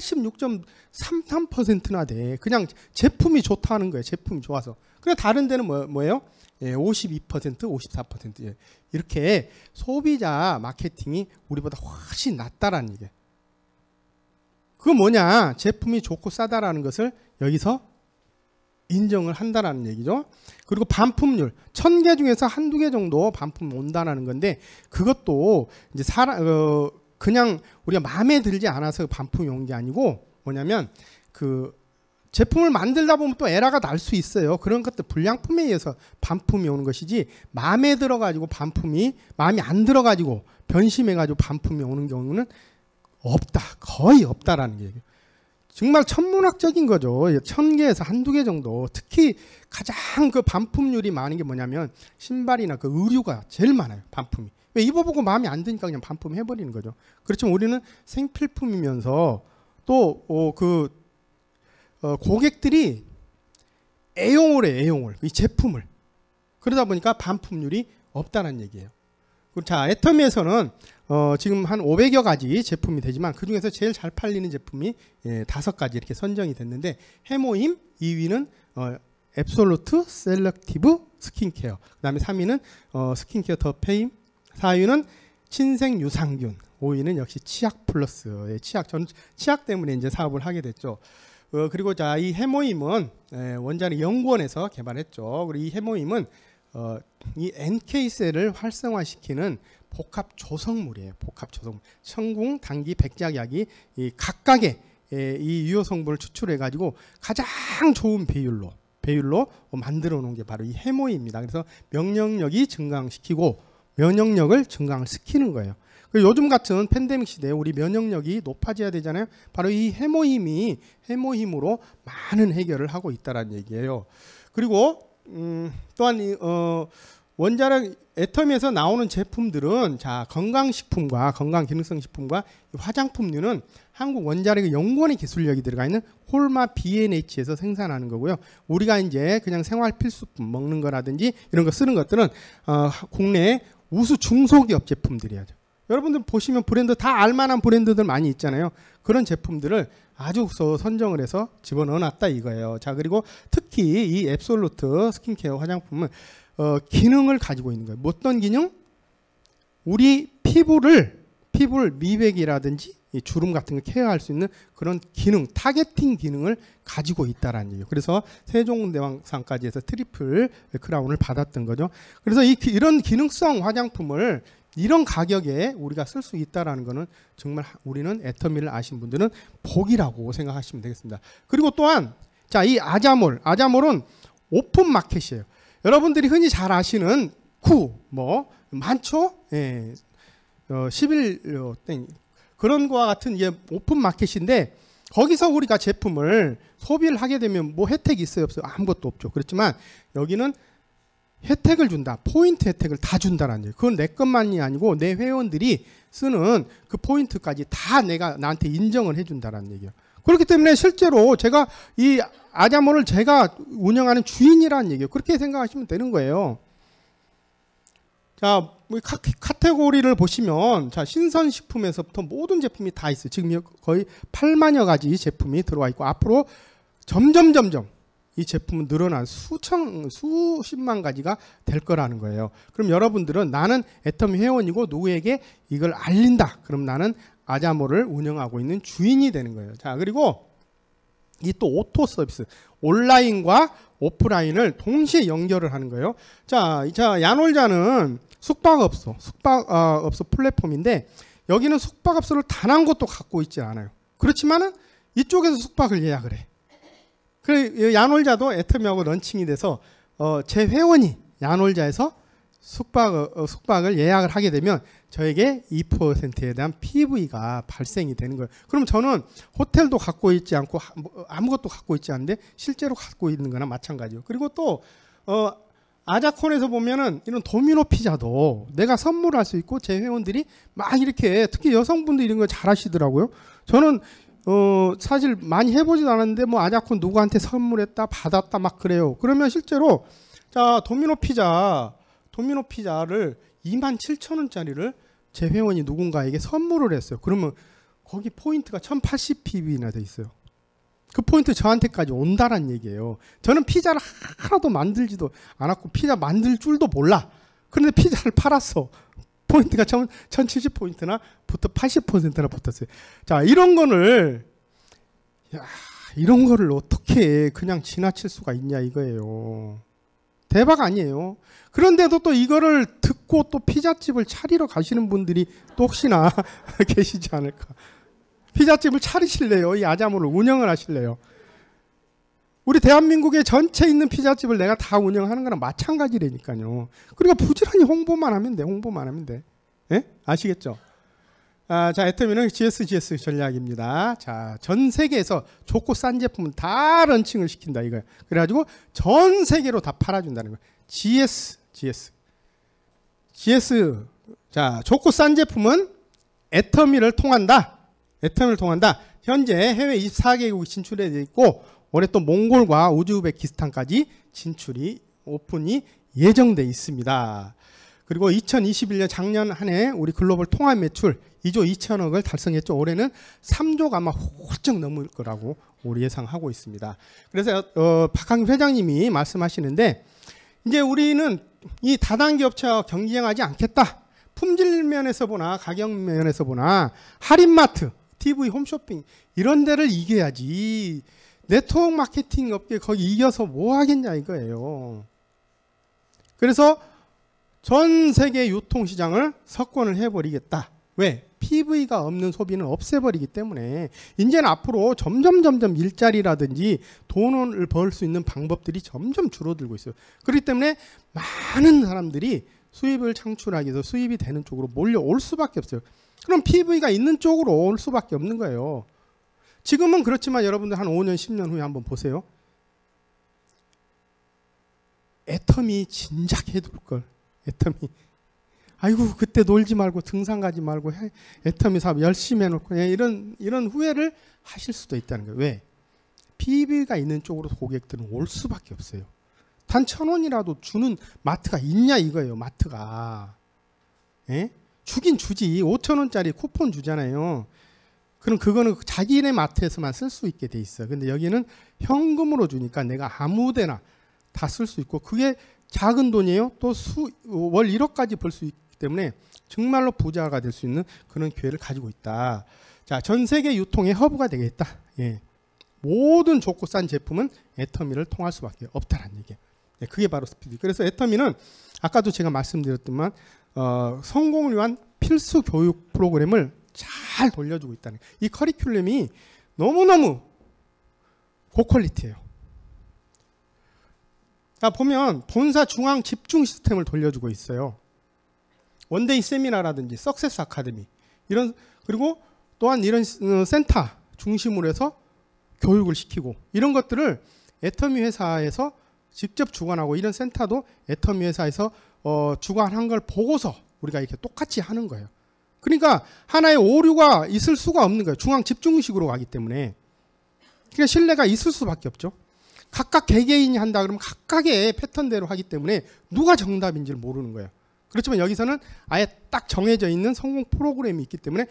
86.33%나 돼. 그냥 제품이 좋다는 거예요. 제품이 좋아서. 그래 다른 데는 뭐예요? 52%, 54%. 예. 이렇게 소비자 마케팅이 우리보다 훨씬 낫다라는 얘기예요. 그건 뭐냐? 제품이 좋고 싸다라는 것을 여기서 인정을 한다라는 얘기죠. 그리고 반품률 1000개 중에서 한두 개 정도 반품 온다라는 건데, 그것도 이제 그냥 우리가 마음에 들지 않아서 반품이 온 게 아니고 뭐냐면 그 제품을 만들다 보면 또 에러가 날 수 있어요. 그런 것들 불량품에 의해서 반품이 오는 것이지, 마음에 들어가지고 마음이 안 들어가지고 변심해가지고 반품이 오는 경우는 없다. 거의 없다라는 얘기예요. 정말 천문학적인 거죠. 1000개에서 한두 개 정도. 특히 가장 그 반품률이 많은 게 뭐냐면 신발이나 그 의류가 제일 많아요. 반품이. 왜? 입어보고 마음에 안 드니까 그냥 반품해버리는 거죠. 그렇지만 우리는 생필품이면서 또 고객들이 애용을 해. 애용을. 이 제품을. 그러다 보니까 반품률이 없다는 얘기예요. 자, 애터미에서는 지금 한 500여 가지 제품이 되지만 그중에서 제일 잘 팔리는 제품이 5가지 이렇게 선정이 됐는데, 해모임 2위는 앱솔루트 셀렉티브 스킨케어, 그 다음에 3위는 스킨케어 더 페임, 4위는 신생 유산균, 5위는 역시 치약 플러스의 치약. 저는 치약 때문에 이제 사업을 하게 됐죠. 그리고 자, 이 해모임은 원자력 연구원에서 개발했죠. 그리고 이 해모임은 이 NK셀을 활성화시키는 복합 조성물이에요. 복합 조성물. 천궁, 당기, 백작약이 이 각각의 이 유효 성분을 추출해 가지고 가장 좋은 배율로 만들어 놓은 게 바로 이 해모임입니다. 그래서 면역력이 증강시키고 면역력을 증강시키는 거예요. 요즘 같은 팬데믹 시대에 우리 면역력이 높아져야 되잖아요. 바로 이 해모힘으로 많은 해결을 하고 있다는 얘기예요. 그리고 또한 원자력 애터미에서 나오는 제품들은 자, 건강식품과 건강기능성 식품과 화장품류는 한국 원자력 연구원의 기술력이 들어가 있는 홀마 B&H에서 생산하는 거고요. 우리가 이제 그냥 생활 필수품 먹는 거라든지 이런 거 쓰는 것들은 국내 우수 중소기업 제품들이야죠. 여러분들 보시면 브랜드 다 알만한 브랜드들 많이 있잖아요. 그런 제품들을 아주 선정을 해서 집어넣어놨다 이거예요. 자, 그리고 특히 이 앱솔루트 스킨케어 화장품은 기능을 가지고 있는 거예요. 어떤 기능? 우리 피부를 미백이라든지 이 주름 같은 거 케어할 수 있는 그런 기능, 타겟팅 기능을 가지고 있다라는 얘기예요. 그래서 세종대왕상까지 해서 트리플 크라운을 받았던 거죠. 그래서 이런 기능성 화장품을 이런 가격에 우리가 쓸 수 있다라는 거는 정말 우리는 애터미를 아신 분들은 복이라고 생각하시면 되겠습니다. 그리고 또한 자, 이 아자몰은 오픈 마켓이에요. 여러분들이 흔히 잘 아시는 많죠? 예. 11땡 그런 거와 같은 이게 오픈 마켓인데 거기서 우리가 제품을 소비를 하게 되면 뭐 혜택이 있어요, 없어요? 아무것도 없죠. 그렇지만 여기는 혜택을 준다. 포인트 혜택을 다 준다라는 얘기예요. 그건 내 것만이 아니고 내 회원들이 쓰는 그 포인트까지 다 나한테 인정을 해준다라는 얘기예요. 그렇기 때문에 실제로 제가 이 아자몰을 제가 운영하는 주인이라는 얘기예요. 그렇게 생각하시면 되는 거예요. 자, 카테고리를 보시면 자, 신선식품에서부터 모든 제품이 다 있어요. 지금 거의 8만여 가지 제품이 들어와 있고 앞으로 점점 이 제품은 늘어난 수십만 가지가 될 거라는 거예요. 그럼 여러분들은 나는 애터미 회원이고 누구에게 이걸 알린다. 그럼 나는 아자몰을 운영하고 있는 주인이 되는 거예요. 자, 그리고 이 또 오토 서비스, 온라인과 오프라인을 동시에 연결을 하는 거예요. 자, 야놀자는 숙박업소 플랫폼인데 여기는 숙박업소를 단 한 곳도 갖고 있지 않아요. 그렇지만은 이쪽에서 숙박을 예약을 해. 그 야놀자도 애터미하고 런칭이 돼서 제 회원이 야놀자에서 숙박을 예약을 하게 되면 저에게 2%에 대한 PV가 발생이 되는 거예요. 그럼 저는 호텔도 갖고 있지 않고 아무것도 갖고 있지 않은데 실제로 갖고 있는 거나 마찬가지예요. 그리고 또 아자콘에서 보면은 이런 도미노 피자도 내가 선물할 수 있고 제 회원들이 막 이렇게 특히 여성분들 이런 거 잘 하시더라고요. 저는 사실 많이 해보지도 않았는데 뭐 아자콘 누구한테 선물했다 받았다 막 그래요. 그러면 실제로 자 도미노 피자를 27,000원짜리를 제 회원이 누군가에게 선물을 했어요. 그러면 거기 포인트가 1080pb나 돼 있어요. 그 포인트 저한테까지 온다란 얘기예요. 저는 피자를 하나도 만들지도 않았고 피자 만들 줄도 몰라. 그런데 피자를 팔았어. 포인트가 1070포인트나 붙어 80%나 붙었어요. 자, 이런 거를 어떻게 그냥 지나칠 수가 있냐 이거예요. 대박 아니에요. 그런데도 또 이거를 듣고 또 피자집을 차리러 가시는 분들이 또 혹시나 계시지 않을까. 피자집을 차리실래요? 이 아자몰을 운영을 하실래요? 우리 대한민국에 전체 있는 피자집을 내가 다 운영하는 거랑 마찬가지라니까요. 그러니까 부지런히 홍보만 하면 돼. 예? 아시겠죠? 자, 애터미는 GS 전략입니다. 자, 전 세계에서 좋고 싼 제품은 다 런칭을 시킨다 이거예요. 그래가지고 전 세계로 다 팔아준다는 거예요. GS. 자, 좋고 싼 제품은 애터미를 통한다. 현재 해외 24개국이 진출해 있고 올해 또 몽골과 우즈베키스탄까지 오픈이 예정돼 있습니다. 그리고 2021년 작년 한 해 우리 글로벌 통합 매출 2조 2천억을 달성했죠. 올해는 3조가 아마 훌쩍 넘을 거라고 우리 예상하고 있습니다. 그래서 박항규 회장님이 말씀하시는데 이제 우리는 이 다단계 업체와 경쟁하지 않겠다. 품질 면에서 보나 가격 면에서 보나 할인마트, TV 홈쇼핑 이런 데를 이겨야지 네트워크 마케팅 업계 거기 이겨서 뭐 하겠냐 이거예요. 그래서 전 세계 유통시장을 석권을 해버리겠다. 왜? PV가 없는 소비는 없애버리기 때문에 이제는 앞으로 점점 일자리라든지 돈을 벌 수 있는 방법들이 점점 줄어들고 있어요. 그렇기 때문에 많은 사람들이 수입을 창출하기 위해서 수입이 되는 쪽으로 몰려올 수밖에 없어요. 그럼 PV가 있는 쪽으로 올 수밖에 없는 거예요. 지금은 그렇지만 여러분들 한 5년 10년 후에 한번 보세요. 애텀이 진작 해둘걸. 애텀이 아이고 그때 놀지 말고 등산 가지 말고 애터미 사업 열심히 해놓고 이런 후회를 하실 수도 있다는 거예요. 왜? PV가 있는 쪽으로 고객들은 올 수밖에 없어요. 단 1,000원이라도 주는 마트가 있냐 이거예요. 마트가. 예? 주긴 주지. 5,000원짜리 쿠폰 주잖아요. 그럼 그거는 자기네 마트에서만 쓸 수 있게 돼 있어요. 근데 여기는 현금으로 주니까 내가 아무데나 다 쓸 수 있고 그게 작은 돈이에요. 또 월 1억까지 벌 수 있기 때문에 정말로 부자가 될 수 있는 그런 기회를 가지고 있다. 자, 전 세계 유통의 허브가 되겠다. 예. 모든 좋고 싼 제품은 애터미를 통할 수밖에 없다라는 얘기예요. 네, 그게 바로 스피드. 그래서 애터미는 아까도 제가 말씀드렸지만 성공을 위한 필수 교육 프로그램을 잘 돌려주고 있다는 거예요. 이 커리큘럼이 너무너무 고퀄리티예요. 자, 보면 본사 중앙 집중 시스템을 돌려주고 있어요. 원데이 세미나라든지 석세스 아카데미 이런 그리고 또한 이런 센터 중심으로 해서 교육을 시키고 이런 것들을 애터미 회사에서 직접 주관하고 이런 센터도 애터미 회사에서 주관한 걸 보고서 우리가 이렇게 똑같이 하는 거예요. 그러니까 하나의 오류가 있을 수가 없는 거예요. 중앙 집중식으로 가기 때문에. 그러니까 신뢰가 있을 수밖에 없죠. 각각 개개인이 한다 그러면 각각의 패턴대로 하기 때문에 누가 정답인지를 모르는 거예요. 그렇지만 여기서는 아예 딱 정해져 있는 성공 프로그램이 있기 때문에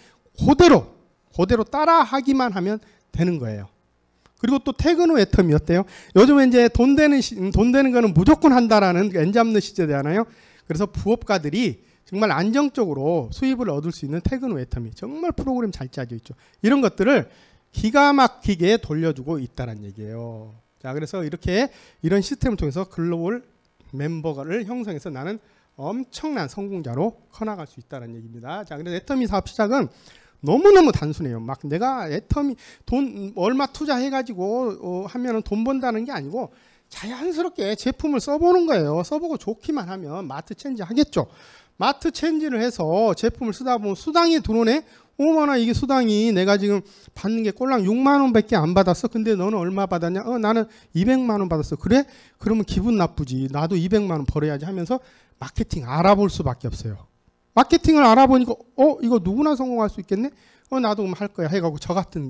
그대로 따라하기만 하면 되는 거예요. 그리고 또 퇴근 후 애터미 어때요? 요즘에 이제 돈 되는 거는 무조건 한다라는 엔 잡는 시대잖아요. 그래서 부업가들이 정말 안정적으로 수입을 얻을 수 있는 퇴근 후 애터미 정말 프로그램 잘 짜져 있죠. 이런 것들을 기가 막히게 돌려주고 있다는 얘기예요. 자, 그래서 이런 시스템을 통해서 글로벌 멤버를 형성해서 나는 엄청난 성공자로 커나갈 수 있다는 얘기입니다. 자, 그래서 애터미 사업 시작은 너무너무 단순해요. 막 내가 애터미 돈 얼마 투자해가지고 하면은 돈 번다는 게 아니고 자연스럽게 제품을 써보는 거예요. 써보고 좋기만 하면 마트 체인지 하겠죠. 마트 체인지를 해서 제품을 쓰다 보면 수당이 들어오네. 어머나 이게 수당이 내가 지금 받는 게 꼴랑 6만 원밖에 안 받았어. 근데 너는 얼마 받았냐? 나는 200만 원 받았어. 그래? 그러면 기분 나쁘지. 나도 200만 원 벌어야지 하면서 마케팅 알아볼 수밖에 없어요. 마케팅을 알아보니까 이거 누구나 성공할 수 있겠네. 나도 그럼 할 거야 해가지고 저 같은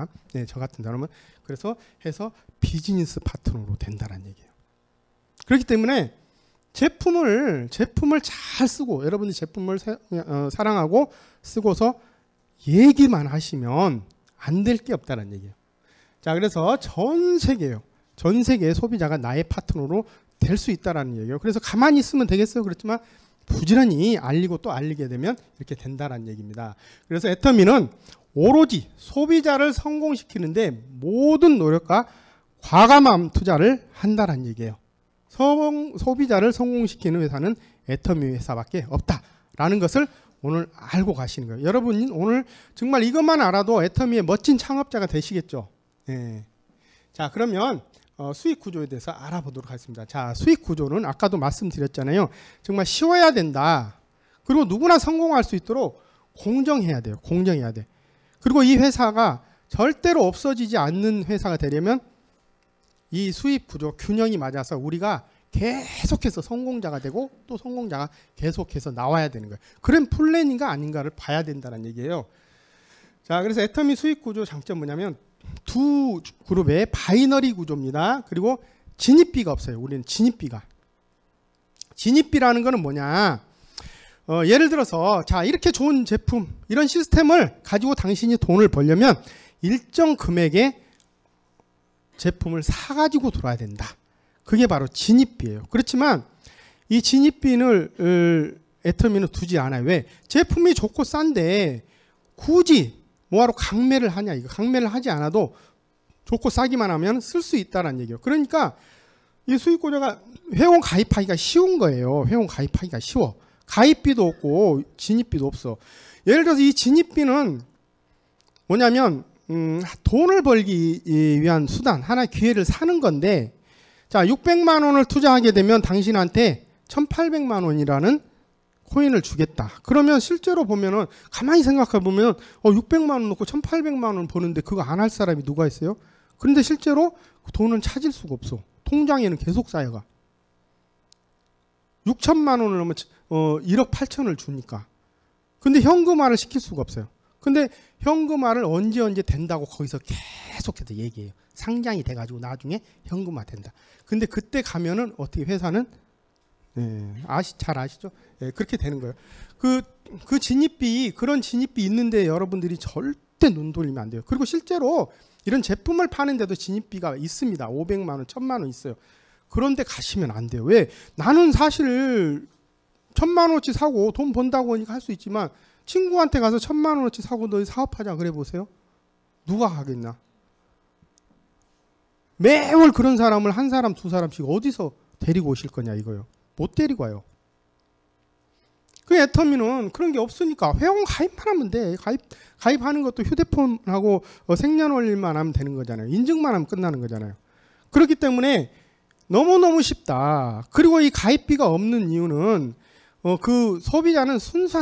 사람은 그래서 해서 비즈니스 파트너로 된다는 얘기예요. 그렇기 때문에 제품을 잘 쓰고 여러분이 제품을 사랑하고 쓰고서 얘기만 하시면 안 될 게 없다는 얘기예요. 자, 그래서 전 세계의 소비자가 나의 파트너로 될 수 있다는 얘기예요. 그래서 가만히 있으면 되겠어요. 그렇지만 부지런히 알리고 또 알리게 되면 이렇게 된다는 얘기입니다. 그래서 애터미는 오로지 소비자를 성공시키는데 모든 노력과 과감한 투자를 한다는 얘기예요. 소비자를 성공시키는 회사는 애터미 회사밖에 없다라는 것을 오늘 알고 가시는 거예요. 여러분 오늘 정말 이것만 알아도 애터미의 멋진 창업자가 되시겠죠. 네. 자, 그러면 수익 구조에 대해서 알아보도록 하겠습니다. 자, 수익 구조는 아까도 말씀드렸잖아요. 정말 쉬워야 된다. 그리고 누구나 성공할 수 있도록 공정해야 돼요. 공정해야 돼. 그리고 이 회사가 절대로 없어지지 않는 회사가 되려면 이 수익 구조 균형이 맞아서 우리가 계속해서 성공자가 되고 또 성공자가 계속해서 나와야 되는 거예요. 그런 플랜인가 아닌가를 봐야 된다는 얘기예요. 자, 그래서 애터미 수익 구조 장점 뭐냐면 두 그룹의 바이너리 구조입니다. 그리고 진입비가 없어요. 우리는 진입비라는 거는 뭐냐? 예를 들어서 자, 이렇게 좋은 제품 이런 시스템을 가지고 당신이 돈을 벌려면 일정 금액의 제품을 사가지고 돌아야 된다. 그게 바로 진입비예요. 그렇지만 이 진입비를 애터미는 두지 않아요. 왜? 제품이 좋고 싼데 굳이 뭐하러 강매를 하냐. 이거 강매를 하지 않아도 좋고 싸기만 하면 쓸 수 있다는 얘기예요. 그러니까 이 수익고자가 회원 가입하기가 쉬운 거예요. 회원 가입하기가 쉬워. 가입비도 없고 진입비도 없어. 예를 들어서 이 진입비는 뭐냐면 돈을 벌기 위한 수단, 하나의 기회를 사는 건데, 자, 600만 원을 투자하게 되면 당신한테 1,800만 원이라는 코인을 주겠다. 그러면 실제로 보면은 가만히 생각해 보면 600만 원 놓고 1,800만 원 버는데 그거 안 할 사람이 누가 있어요? 그런데 실제로 돈은 찾을 수가 없어. 통장에는 계속 쌓여가. 6천만 원을 넣으면 1억 8천을 주니까. 근데 현금화를 시킬 수가 없어요. 근데 현금화를 언제 된다고 거기서 계속해서 얘기해요. 상장이 돼가지고 나중에 현금화 된다. 근데 그때 가면은 어떻게 회사는 잘 아시죠? 그렇게 되는 거예요. 그 진입비, 그런 진입비 있는데 여러분들이 절대 눈 돌리면 안 돼요. 그리고 실제로 이런 제품을 파는데도 진입비가 있습니다. 500만 원, 1000만 원 있어요. 그런데 가시면 안 돼요. 왜? 나는 사실 1000만 원어치 사고 돈 번다고 하니까 할 수 있지만 친구한테 가서 1000만 원어치 사고 너 사업하자 그래 보세요. 누가 하겠나? 매월 그런 사람을 한 사람, 두 사람씩 어디서 데리고 오실 거냐 이거요. 못 데리고 와요. 그 애터미는 그런 게 없으니까 회원 가입만 하면 돼. 가입하는 것도 휴대폰하고 생년월일만 하면 되는 거잖아요. 인증만 하면 끝나는 거잖아요. 그렇기 때문에 너무너무 쉽다. 그리고 이 가입비가 없는 이유는 그 소비자는 순수한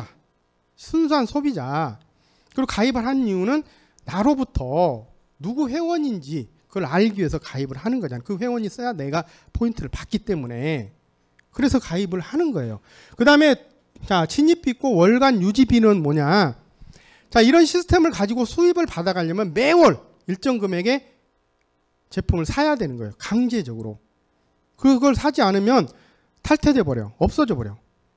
소비자. 그리고 가입을 한 이유는 나로부터 누구 회원인지 그걸 알기 위해서 가입을 하는 거잖아요. 그 회원이 써야 내가 포인트를 받기 때문에. 그래서 가입을 하는 거예요. 그 다음에 자, 진입비 있고 월간 유지비는 뭐냐. 자, 이런 시스템을 가지고 수입을 받아가려면 매월 일정 금액의 제품을 사야 되는 거예요. 강제적으로. 그걸 사지 않으면 탈퇴돼 버려. 없어져 버려.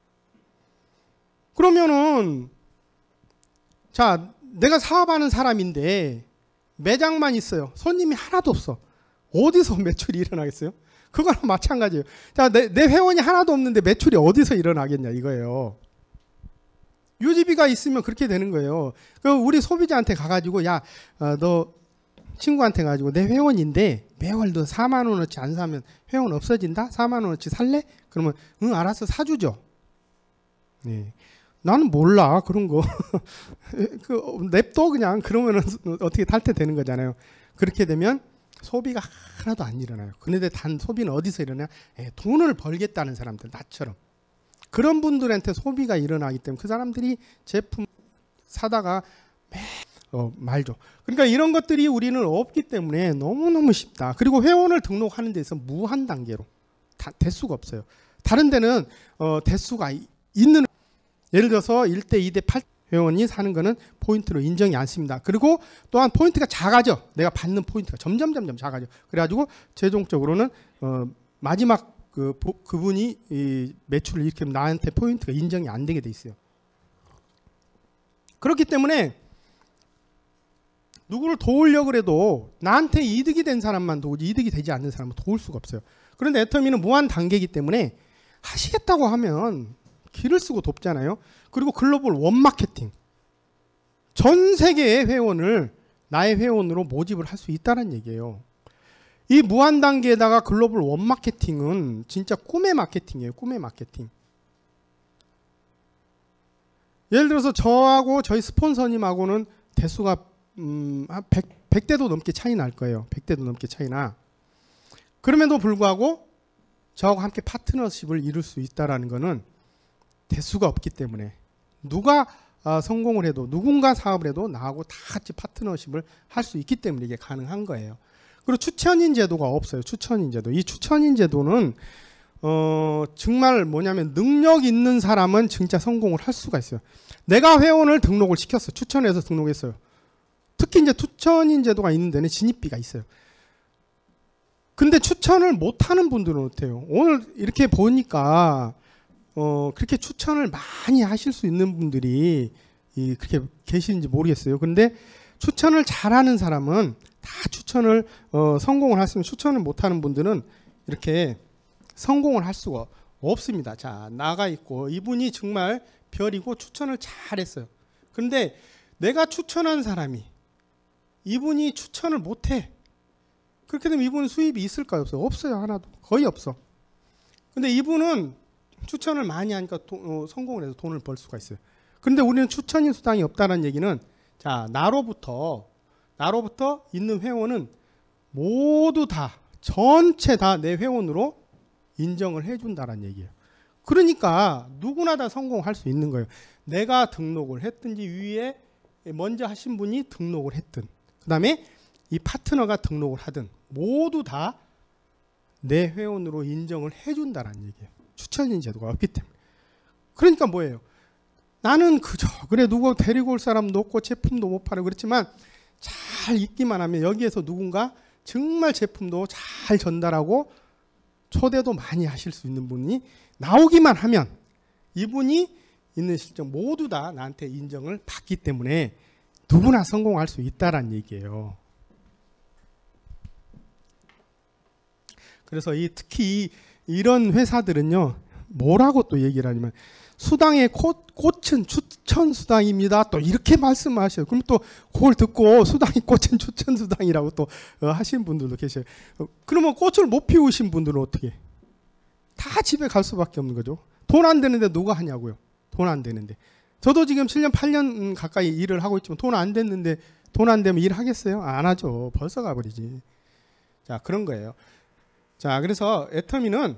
그러면은 자, 내가 사업하는 사람인데 매장만 있어요. 손님이 하나도 없어. 어디서 매출이 일어나겠어요? 그거랑 마찬가지예요. 자, 내 회원이 하나도 없는데 매출이 어디서 일어나겠냐 이거예요. 유지비가 있으면 그렇게 되는 거예요. 우리 소비자한테 가가지고 야, 너 친구한테 가지고 내 회원인데 매월 너 4만 원어치 안 사면 회원 없어진다? 4만 원어치 살래? 그러면 응 알았어 사주죠. 네. 나는 몰라 그런 거. 냅둬 그냥. 그러면은 어떻게 탈퇴되는 거잖아요. 그렇게 되면 소비가 하나도 안 일어나요. 그런데 단 소비는 어디서 일어나냐? 돈을 벌겠다는 사람들, 나처럼. 그런 분들한테 소비가 일어나기 때문에 그 사람들이 제품 사다가 말죠. 그러니까 이런 것들이 우리는 없기 때문에 너무너무 쉽다. 그리고 회원을 등록하는 데서 무한 단계로 대수가 없어요. 다른 데는 대수가 있는, 예를 들어서 1대 2대 8 회원이 사는 거는 포인트로 인정이 않습니다. 그리고 또한 포인트가 작아져. 내가 받는 포인트가 점점 작아져. 그래가지고 최종적으로는 마지막 그분이 이 매출을 일으키면 나한테 포인트가 인정이 안 되게 돼 있어요. 그렇기 때문에 누구를 도우려고 해도 나한테 이득이 된 사람만 도우지 이득이 되지 않는 사람은 도울 수가 없어요. 그런데 애터미는 무한 단계이기 때문에 하시겠다고 하면 길을 쓰고 돕잖아요. 그리고 글로벌 원마케팅. 전 세계의 회원을 나의 회원으로 모집을 할 수 있다는 얘기예요. 이 무한 단계에다가 글로벌 원마케팅은 진짜 꿈의 마케팅이에요. 꿈의 마케팅. 예를 들어서 저하고 저희 스폰서님하고는 대수가 한 100대도 넘게 차이 날 거예요. 100대도 넘게 차이 나. 그럼에도 불구하고 저하고 함께 파트너십을 이룰 수 있다는 거는 대수가 없기 때문에 누가 성공을 해도 누군가 사업을 해도 나하고 다 같이 파트너십을 할 수 있기 때문에 이게 가능한 거예요. 그리고 추천인 제도가 없어요. 추천인 제도. 이 추천인 제도는 정말 뭐냐면 능력 있는 사람은 진짜 성공을 할 수가 있어요. 내가 회원을 등록을 시켰어. 추천해서 등록했어요. 특히 이제 추천인 제도가 있는 데는 진입비가 있어요. 근데 추천을 못하는 분들은 어때요? 오늘 이렇게 보니까 그렇게 추천을 많이 하실 수 있는 분들이 그렇게 계시는지 모르겠어요. 근데 추천을 잘하는 사람은 다 추천을 성공을 하시면 추천을 못하는 분들은 이렇게 성공을 할 수가 없습니다. 자, 나가 있고 이분이 정말 별이고 추천을 잘했어요. 그런데 내가 추천한 사람이 이분이 추천을 못해. 그렇게 되면 이분은 수입이 있을까요? 없어요? 없어요. 하나도. 거의 없어. 근데 이분은 추천을 많이 하니까 성공을 해서 돈을 벌 수가 있어요. 그런데 우리는 추천인 수당이 없다는 얘기는, 자, 나로부터 있는 회원은 모두 다, 전체 다 내 회원으로 인정을 해준다는 얘기예요. 그러니까 누구나 다 성공할 수 있는 거예요. 내가 등록을 했든지 위에 먼저 하신 분이 등록을 했든, 그 다음에 이 파트너가 등록을 하든 모두 다 내 회원으로 인정을 해준다는 얘기예요. 추천인 제도가 없기 때문에. 그러니까 뭐예요? 나는 그저 그래 누구 데리고 올 사람도 없고 제품도 못 팔고 그렇지만 잘 있기만 하면 여기에서 누군가 정말 제품도 잘 전달하고 초대도 많이 하실 수 있는 분이 나오기만 하면 이분이 있는 실적 모두 다 나한테 인정을 받기 때문에 누구나 성공할 수 있다란 얘기예요. 그래서 특히 이런 회사들은요, 뭐라고 또 얘기를 하냐면 수당의 꽃은 추천 수당입니다. 또 이렇게 말씀하셔요. 그럼 또 그걸 듣고 수당의 꽃은 추천 수당이라고 또 하시는 분들도 계셔요. 그러면 꽃을 못 피우신 분들은 어떻게 해? 다 집에 갈 수밖에 없는 거죠. 돈 안 되는데 누가 하냐고요. 돈 안 되는데. 저도 지금 7년 8년 가까이 일을 하고 있지만 돈 안 됐는데 돈 안 되면 일하겠어요? 안 하죠. 벌써 가버리지. 자, 그런 거예요. 자, 그래서 애터미는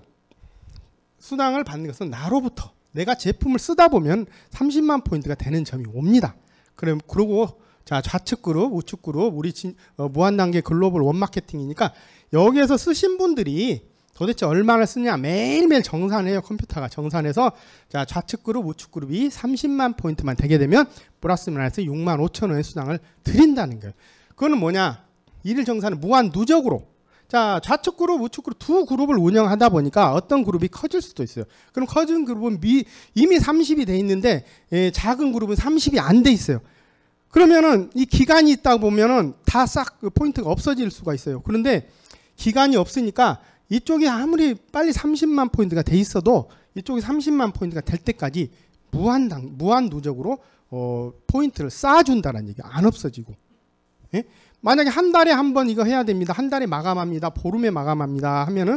수당을 받는 것은 나로부터 내가 제품을 쓰다 보면 30만 포인트가 되는 점이 옵니다. 그리고 자, 좌측 그룹, 우측 그룹, 우리 무한단계 글로벌 원마케팅이니까 여기에서 쓰신 분들이 도대체 얼마나 쓰냐 매일매일 정산해요. 컴퓨터가 정산해서 자, 좌측 그룹, 우측 그룹이 30만 포인트만 되게 되면 플러스 마이너스 6만 5천 원의 수당을 드린다는 거예요. 그거는 뭐냐? 일일 정산을 무한 누적으로, 자, 좌측 그룹, 우측 그룹 두 그룹을 운영하다 보니까 어떤 그룹이 커질 수도 있어요. 그럼 커진 그룹은 이미 30이 돼 있는데 작은 그룹은 30이 안 돼 있어요. 그러면은 이 기간이 있다 보면은 다 싹 포인트가 없어질 수가 있어요. 그런데 기간이 없으니까 이쪽이 아무리 빨리 30만 포인트가 돼 있어도 이쪽이 30만 포인트가 될 때까지 무한 누적으로 포인트를 쌓아준다는 얘기. 안 없어지고. 예? 만약에 한 달에 한 번 이거 해야 됩니다. 한 달에 마감합니다. 보름에 마감합니다. 하면은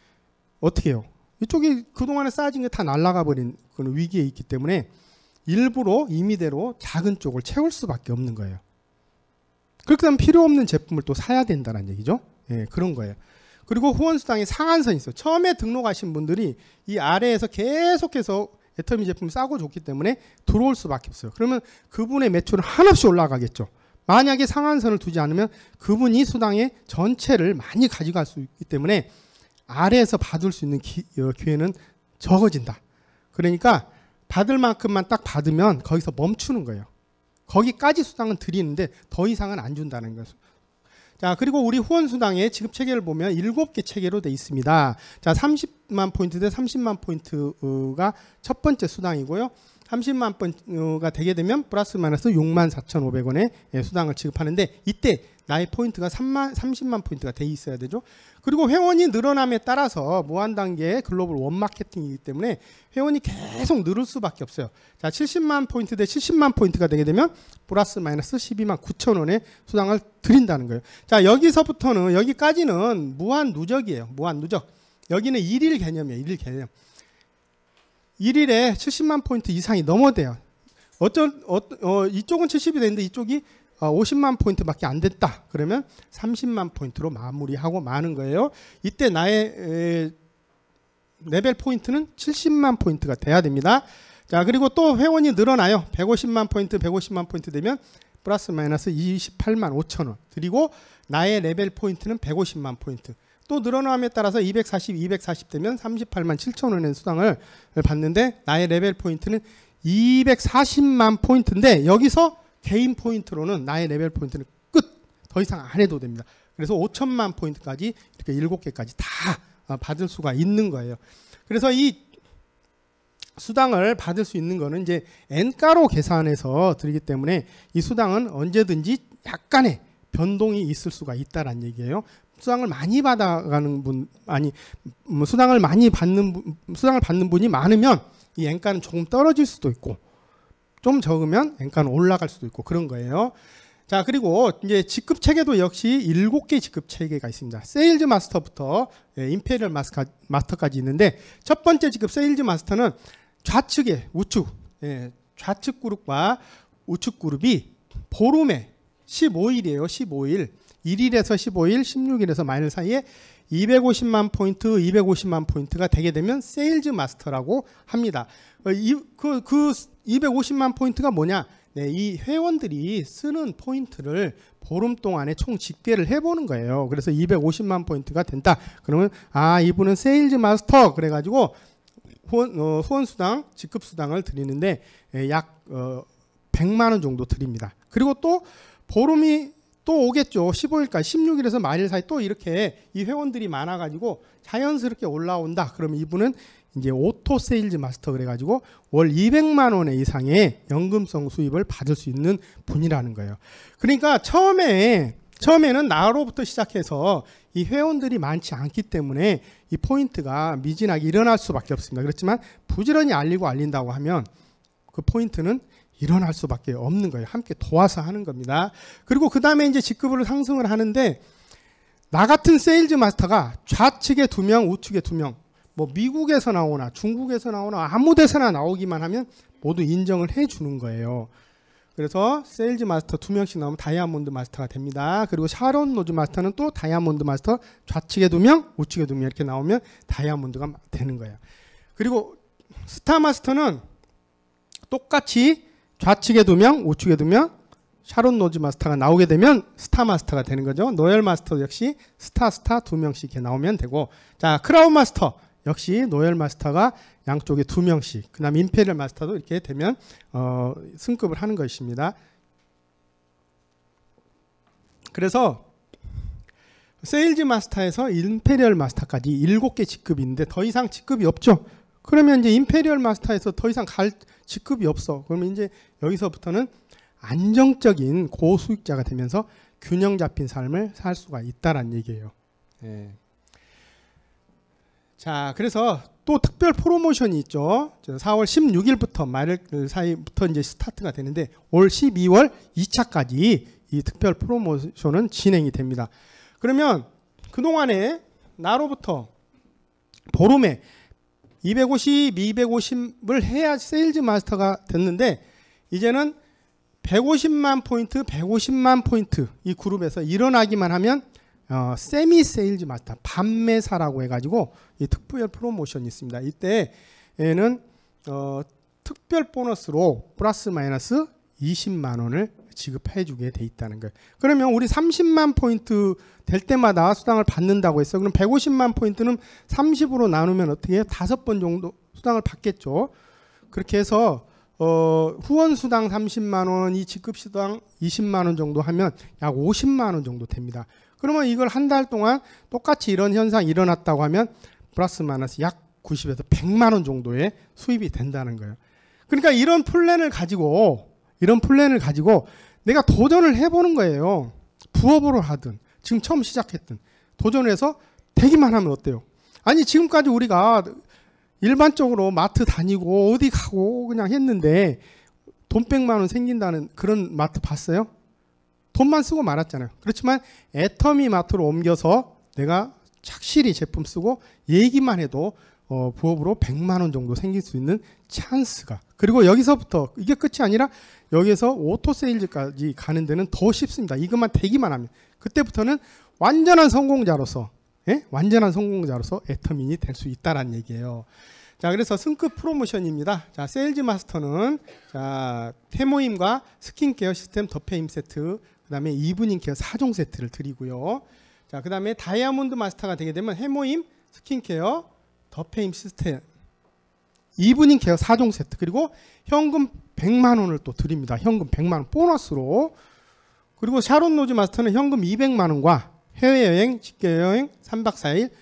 어떻게 해요? 이쪽이 그동안에 쌓아진 게 다 날아가 버린 그런 위기에 있기 때문에 일부러 임의대로 작은 쪽을 채울 수밖에 없는 거예요. 그렇게 되면 필요 없는 제품을 또 사야 된다는 얘기죠. 예, 그런 거예요. 그리고 후원수당의 상한선이 있어요. 처음에 등록하신 분들이 이 아래에서 계속해서 애터미 제품 싸고 줬기 때문에 들어올 수밖에 없어요. 그러면 그분의 매출은 한없이 올라가겠죠. 만약에 상한선을 두지 않으면 그분이 수당의 전체를 많이 가져갈 수 있기 때문에 아래에서 받을 수 있는 기회는 적어진다. 그러니까 받을 만큼만 딱 받으면 거기서 멈추는 거예요. 거기까지 수당은 드리는데 더 이상은 안 준다는 거죠. 자, 그리고 우리 후원수당의 지급 체계를 보면 7개 체계로 되어 있습니다. 자, 30만 포인트 대 30만 포인트가 첫 번째 수당이고요. 30만 포인트가 되게 되면 플러스 마이너스 64,500원의 수당을 지급하는데 이때 나의 포인트가 30만 포인트가 돼 있어야 되죠. 그리고 회원이 늘어남에 따라서 무한단계의 글로벌 원마케팅이기 때문에 회원이 계속 늘을 수밖에 없어요. 자, 70만 포인트 대 70만 포인트가 되게 되면 플러스 마이너스 12만 9천 원의 수당을 드린다는 거예요. 자, 여기서부터는 여기까지는 무한 누적이에요. 무한 누적. 여기는 일일 개념이에요. 일일 개념. 1일에 70만 포인트 이상이 넘어대요. 이쪽은 70이 되는데 이쪽이 50만 포인트밖에 안 됐다. 그러면 30만 포인트로 마무리하고 마는 거예요. 이때 나의 레벨 포인트는 70만 포인트가 돼야 됩니다. 자, 그리고 또 회원이 늘어나요. 150만 포인트 되면 플러스 마이너스 28만 5천 원. 그리고 나의 레벨 포인트는 150만 포인트. 또 늘어남에 따라서 240 되면 38만 7천 원의 수당을 받는데 나의 레벨 포인트는 240만 포인트인데 여기서 개인 포인트로는 나의 레벨 포인트는 끝! 더 이상 안 해도 됩니다. 그래서 5천만 포인트까지 이렇게 7개까지 다 받을 수가 있는 거예요. 그래서 이 수당을 받을 수 있는 거는 이제 N가로 계산해서 드리기 때문에 이 수당은 언제든지 약간의 변동이 있을 수가 있다라는 얘기예요. 수당을 많이 받아가는 분, 아니 수당을 받는 분이 많으면 이 엔가는 조금 떨어질 수도 있고, 좀 적으면 엔가는 올라갈 수도 있고 그런 거예요. 자, 그리고 이제 직급 체계도 역시 7개 직급 체계가 있습니다. 세일즈 마스터부터 임페리얼 마스터까지 있는데, 첫 번째 직급 세일즈 마스터는 좌측에 우측, 좌측 그룹과 우측 그룹이 보름에 15일이에요. 15일. 1일에서 15일, 16일에서 마일 사이에 250만 포인트, 250만 포인트가 되게 되면 세일즈 마스터라고 합니다. 그 250만 포인트가 뭐냐? 네, 이 회원들이 쓰는 포인트를 보름 동안에 총 집계를 해보는 거예요. 그래서 250만 포인트가 된다. 그러면 이분은 세일즈 마스터 그래가지고 후원 수당, 직급 수당을 드리는데 약 100만 원 정도 드립니다. 그리고 또 보름이 또 오겠죠. 15일까지 16일에서 마일 사이 또 이렇게 이 회원들이 많아가지고 자연스럽게 올라온다. 그러면 이분은 이제 오토 세일즈 마스터 그래가지고 월 200만 원 이상의 연금성 수입을 받을 수 있는 분이라는 거예요. 그러니까 처음에는 나로부터 시작해서 이 회원들이 많지 않기 때문에 이 포인트가 미진하게 일어날 수밖에 없습니다. 그렇지만 부지런히 알린다고 하면 그 포인트는 일어날 수밖에 없는 거예요. 함께 도와서 하는 겁니다. 그리고 그 다음에 이제 직급을 상승을 하는데, 나 같은 세일즈 마스터가 좌측에 2명, 우측에 2명, 뭐 미국에서 나오나 중국에서 나오나 아무 데서나 나오기만 하면 모두 인정을 해주는 거예요. 그래서 세일즈 마스터 2명씩 나오면 다이아몬드 마스터가 됩니다. 그리고 샤론 로즈 마스터는 또 다이아몬드 마스터 좌측에 2명, 우측에 2명 이렇게 나오면 다이아몬드가 되는 거예요. 그리고 스타 마스터는 똑같이 좌측에 2명, 우측에 2명, 샤론 로즈 마스터가 나오게 되면 스타 마스터가 되는 거죠. 노엘 마스터 역시 스타 2명씩 이렇게 나오면 되고, 자, 크라운 마스터 역시 노엘 마스터가 양쪽에 2명씩, 그 다음에 임페리얼 마스터도 이렇게 되면 승급을 하는 것입니다. 그래서 세일즈 마스터에서 임페리얼 마스터까지 7개 직급이 있는데 더 이상 직급이 없죠. 그러면 이제 임페리얼 마스터에서 더 이상 갈 직급이 없어. 그러면 이제 여기서부터는 안정적인 고수익자가 되면서 균형 잡힌 삶을 살 수가 있다라는 얘기예요. 자, 그래서 또 특별 프로모션이 있죠. 4월 16일부터 말 사이부터 이제 스타트가 되는데 올 12월 2차까지 이 특별 프로모션은 진행이 됩니다. 그러면 그동안에 나로부터 보름에 250, 250을 해야 세일즈 마스터가 됐는데, 이제는 150만 포인트, 150만 포인트 이 그룹에서 일어나기만 하면 세미 세일즈 마스터, 반매사라고 해가지고 이 특별 프로모션이 있습니다. 이때에는 특별 보너스로 플러스 마이너스 20만 원을 지급해주게 돼 있다는 거예요. 그러면 우리 30만 포인트 될 때마다 수당을 받는다고 했어요. 그럼 150만 포인트는 30으로 나누면 어떻게 해요? 5번 정도 수당을 받겠죠. 그렇게 해서 후원 수당 30만 원, 이 직급 수당 20만 원 정도 하면 약 50만 원 정도 됩니다. 그러면 이걸 한 달 동안 똑같이 이런 현상이 일어났다고 하면 플러스 마이너스 약 90에서 100만 원 정도의 수입이 된다는 거예요. 그러니까 이런 플랜을 가지고 내가 도전을 해보는 거예요. 부업으로 하든 지금 처음 시작했든 도전해서 되기만 하면 어때요? 아니, 지금까지 우리가 일반적으로 마트 다니고 어디 가고 그냥 했는데 돈 100만 원 생긴다는 그런 마트 봤어요? 돈만 쓰고 말았잖아요. 그렇지만 애터미 마트로 옮겨서 내가 착실히 제품 쓰고 얘기만 해도 부업으로 100만 원 정도 생길 수 있는 찬스가, 그리고 여기서부터 이게 끝이 아니라 여기서 오토 세일즈까지 가는 데는 더 쉽습니다. 이것만 되기만 하면 그때부터는 완전한 성공자로서 애터민이 될 수 있다라는 얘기예요. 자, 그래서 승급 프로모션입니다. 자, 세일즈 마스터는 자, 태모임과 스킨케어 시스템 더페임 세트, 그 다음에 이브닝 케어 4종 세트를 드리고요. 자, 그 다음에 다이아몬드 마스터가 되게 되면 해모임, 스킨케어, 더페임 시스템, 이브닝 케어 4종 세트, 그리고 현금 100만 원을 또 드립니다. 현금 100만 원 보너스로. 그리고 샤론 로즈 마스터는 현금 200만 원과 해외여행, 직계여행 3박 4일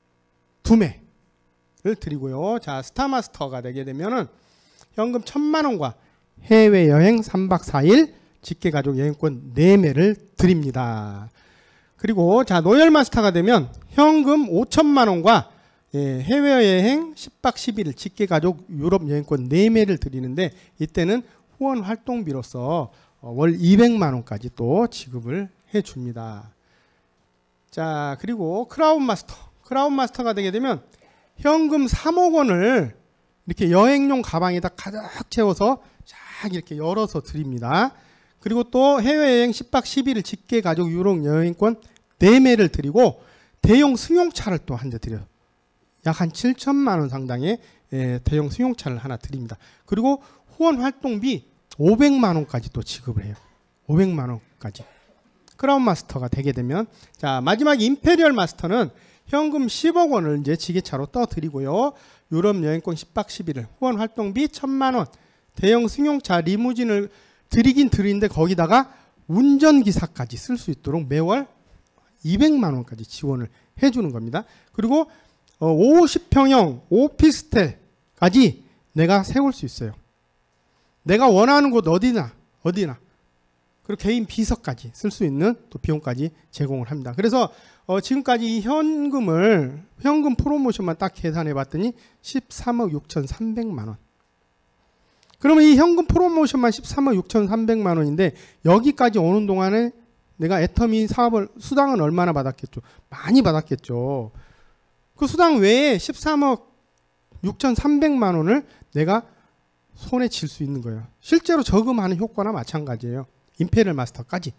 2매를 드리고요. 자, 스타 마스터가 되게 되면은 현금 1000만 원과 해외여행 3박 4일 직계가족 여행권 4매를 드립니다. 그리고 자 노열 마스터가 되면 현금 5천만 원과 해외여행 10박 11일 직계가족 유럽 여행권 4매를 드리는데 이때는 후원 활동비로서 월 200만 원까지 또 지급을 해줍니다. 자 그리고 크라운 마스터가 되게 되면 현금 3억 원을 이렇게 여행용 가방에다 가득 채워서 쫙 이렇게 열어서 드립니다. 그리고 또 해외여행 10박 11일 직계가족 유럽 여행권 4매를 드리고 대형 승용차를 또 한 대 드려요. 약 한 7천만 원 상당의 대형 승용차를 하나 드립니다. 그리고 후원 활동비 500만 원까지 또 지급을 해요. 500만 원까지. 크라운 마스터가 되게 되면 자 마지막 임페리얼 마스터는 현금 10억 원을 이제 지게차로 떠 드리고요. 유럽 여행권 10박 11일 후원 활동비 1,000만 원, 대형 승용차 리무진을 드리긴 드리는데 거기다가 운전기사까지 쓸 수 있도록 매월 200만 원까지 지원을 해주는 겁니다. 그리고 50평형 오피스텔까지 내가 세울 수 있어요. 내가 원하는 곳 어디나 그리고 개인 비서까지 쓸 수 있는 또 비용까지 제공을 합니다. 그래서 지금까지 이 현금 프로모션만 딱 계산해 봤더니 13억 6,300만 원. 그러면 이 현금 프로모션만 13억 6,300만 원인데 여기까지 오는 동안에 내가 애터미 사업을 수당은 얼마나 받았겠죠? 많이 받았겠죠. 그 수당 외에 13억 6,300만 원을 내가 손에 쥘 수 있는 거예요. 실제로 저금하는 효과나 마찬가지예요. 임페리얼 마스터까지.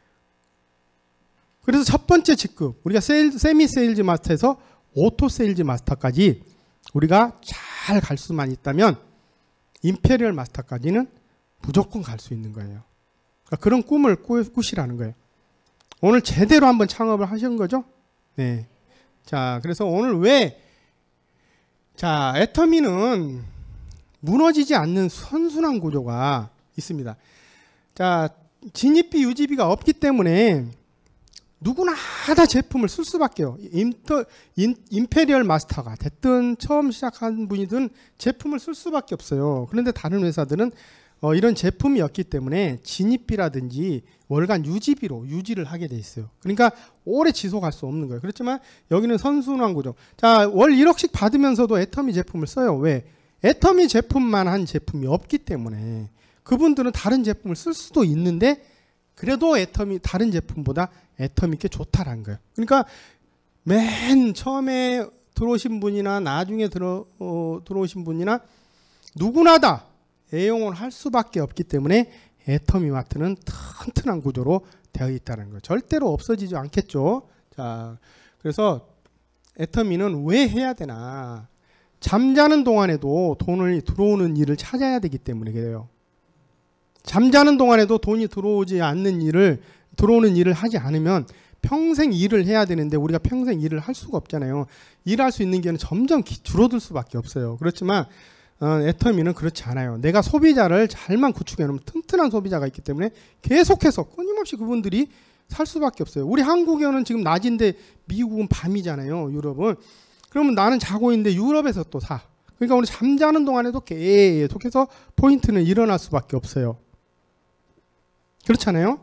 그래서 첫 번째 직급 우리가 세미 세일즈 마스터에서 오토 세일즈 마스터까지 우리가 잘 갈 수만 있다면 임페리얼 마스터까지는 무조건 갈 수 있는 거예요. 그러니까 그런 꿈을 꾸시라는 거예요. 오늘 제대로 한번 창업을 하신 거죠? 네. 자, 그래서 오늘 자, 애터미는 무너지지 않는 선순환 구조가 있습니다. 자, 진입비, 유지비가 없기 때문에 누구나 다 제품을 쓸 수밖에요. 임페리얼 마스터가 됐든 처음 시작한 분이든 제품을 쓸 수밖에 없어요. 그런데 다른 회사들은 이런 제품이 없기 때문에 진입비라든지 월간 유지비로 유지를 하게 돼 있어요. 그러니까 오래 지속할 수 없는 거예요. 그렇지만 여기는 선순환 구조. 자, 월 1억씩 받으면서도 애터미 제품을 써요. 왜? 애터미 제품만 한 제품이 없기 때문에. 그분들은 다른 제품을 쓸 수도 있는데 그래도 애터미 다른 제품보다 애터미께 좋다라는 거예요. 그러니까 맨 처음에 들어오신 분이나 나중에 들어오신 분이나 누구나 다 애용을 할 수밖에 없기 때문에 애터미 마트는 튼튼한 구조로 되어 있다는 거예요. 절대로 없어지지 않겠죠. 자, 그래서 애터미는 왜 해야 되나? 잠자는 동안에도 돈이 들어오는 일을 찾아야 되기 때문에 그래요. 잠자는 동안에도 돈이 들어오지 않는 들어오는 일을 하지 않으면 평생 일을 해야 되는데 우리가 평생 일을 할 수가 없잖아요. 일할 수 있는 기회는 점점 줄어들 수밖에 없어요. 그렇지만 애터미는 그렇지 않아요. 내가 소비자를 잘만 구축해 놓으면 튼튼한 소비자가 있기 때문에 계속해서 끊임없이 그분들이 살 수밖에 없어요. 우리 한국에는 지금 낮인데 미국은 밤이잖아요. 유럽은. 그러면 나는 자고 있는데 유럽에서 또 사. 그러니까 우리 잠자는 동안에도 계속해서 포인트는 일어날 수밖에 없어요. 그렇잖아요.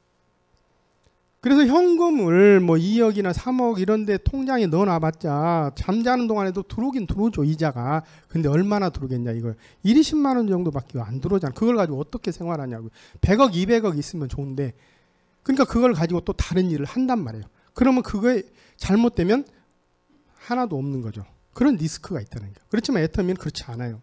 그래서 현금을 뭐 2억이나 3억 이런 데 통장에 넣어놔봤자 잠자는 동안에도 들어오긴 들어오죠. 이자가. 근데 얼마나 들어오겠냐 이거예요. 1, 20만 원 정도밖에 안 들어오잖아. 그걸 가지고 어떻게 생활하냐고요. 100억, 200억 있으면 좋은데 그러니까 그걸 가지고 또 다른 일을 한단 말이에요. 그러면 그거에 잘못되면 하나도 없는 거죠. 그런 리스크가 있다는 거예요. 그렇지만 애터미는 그렇지 않아요.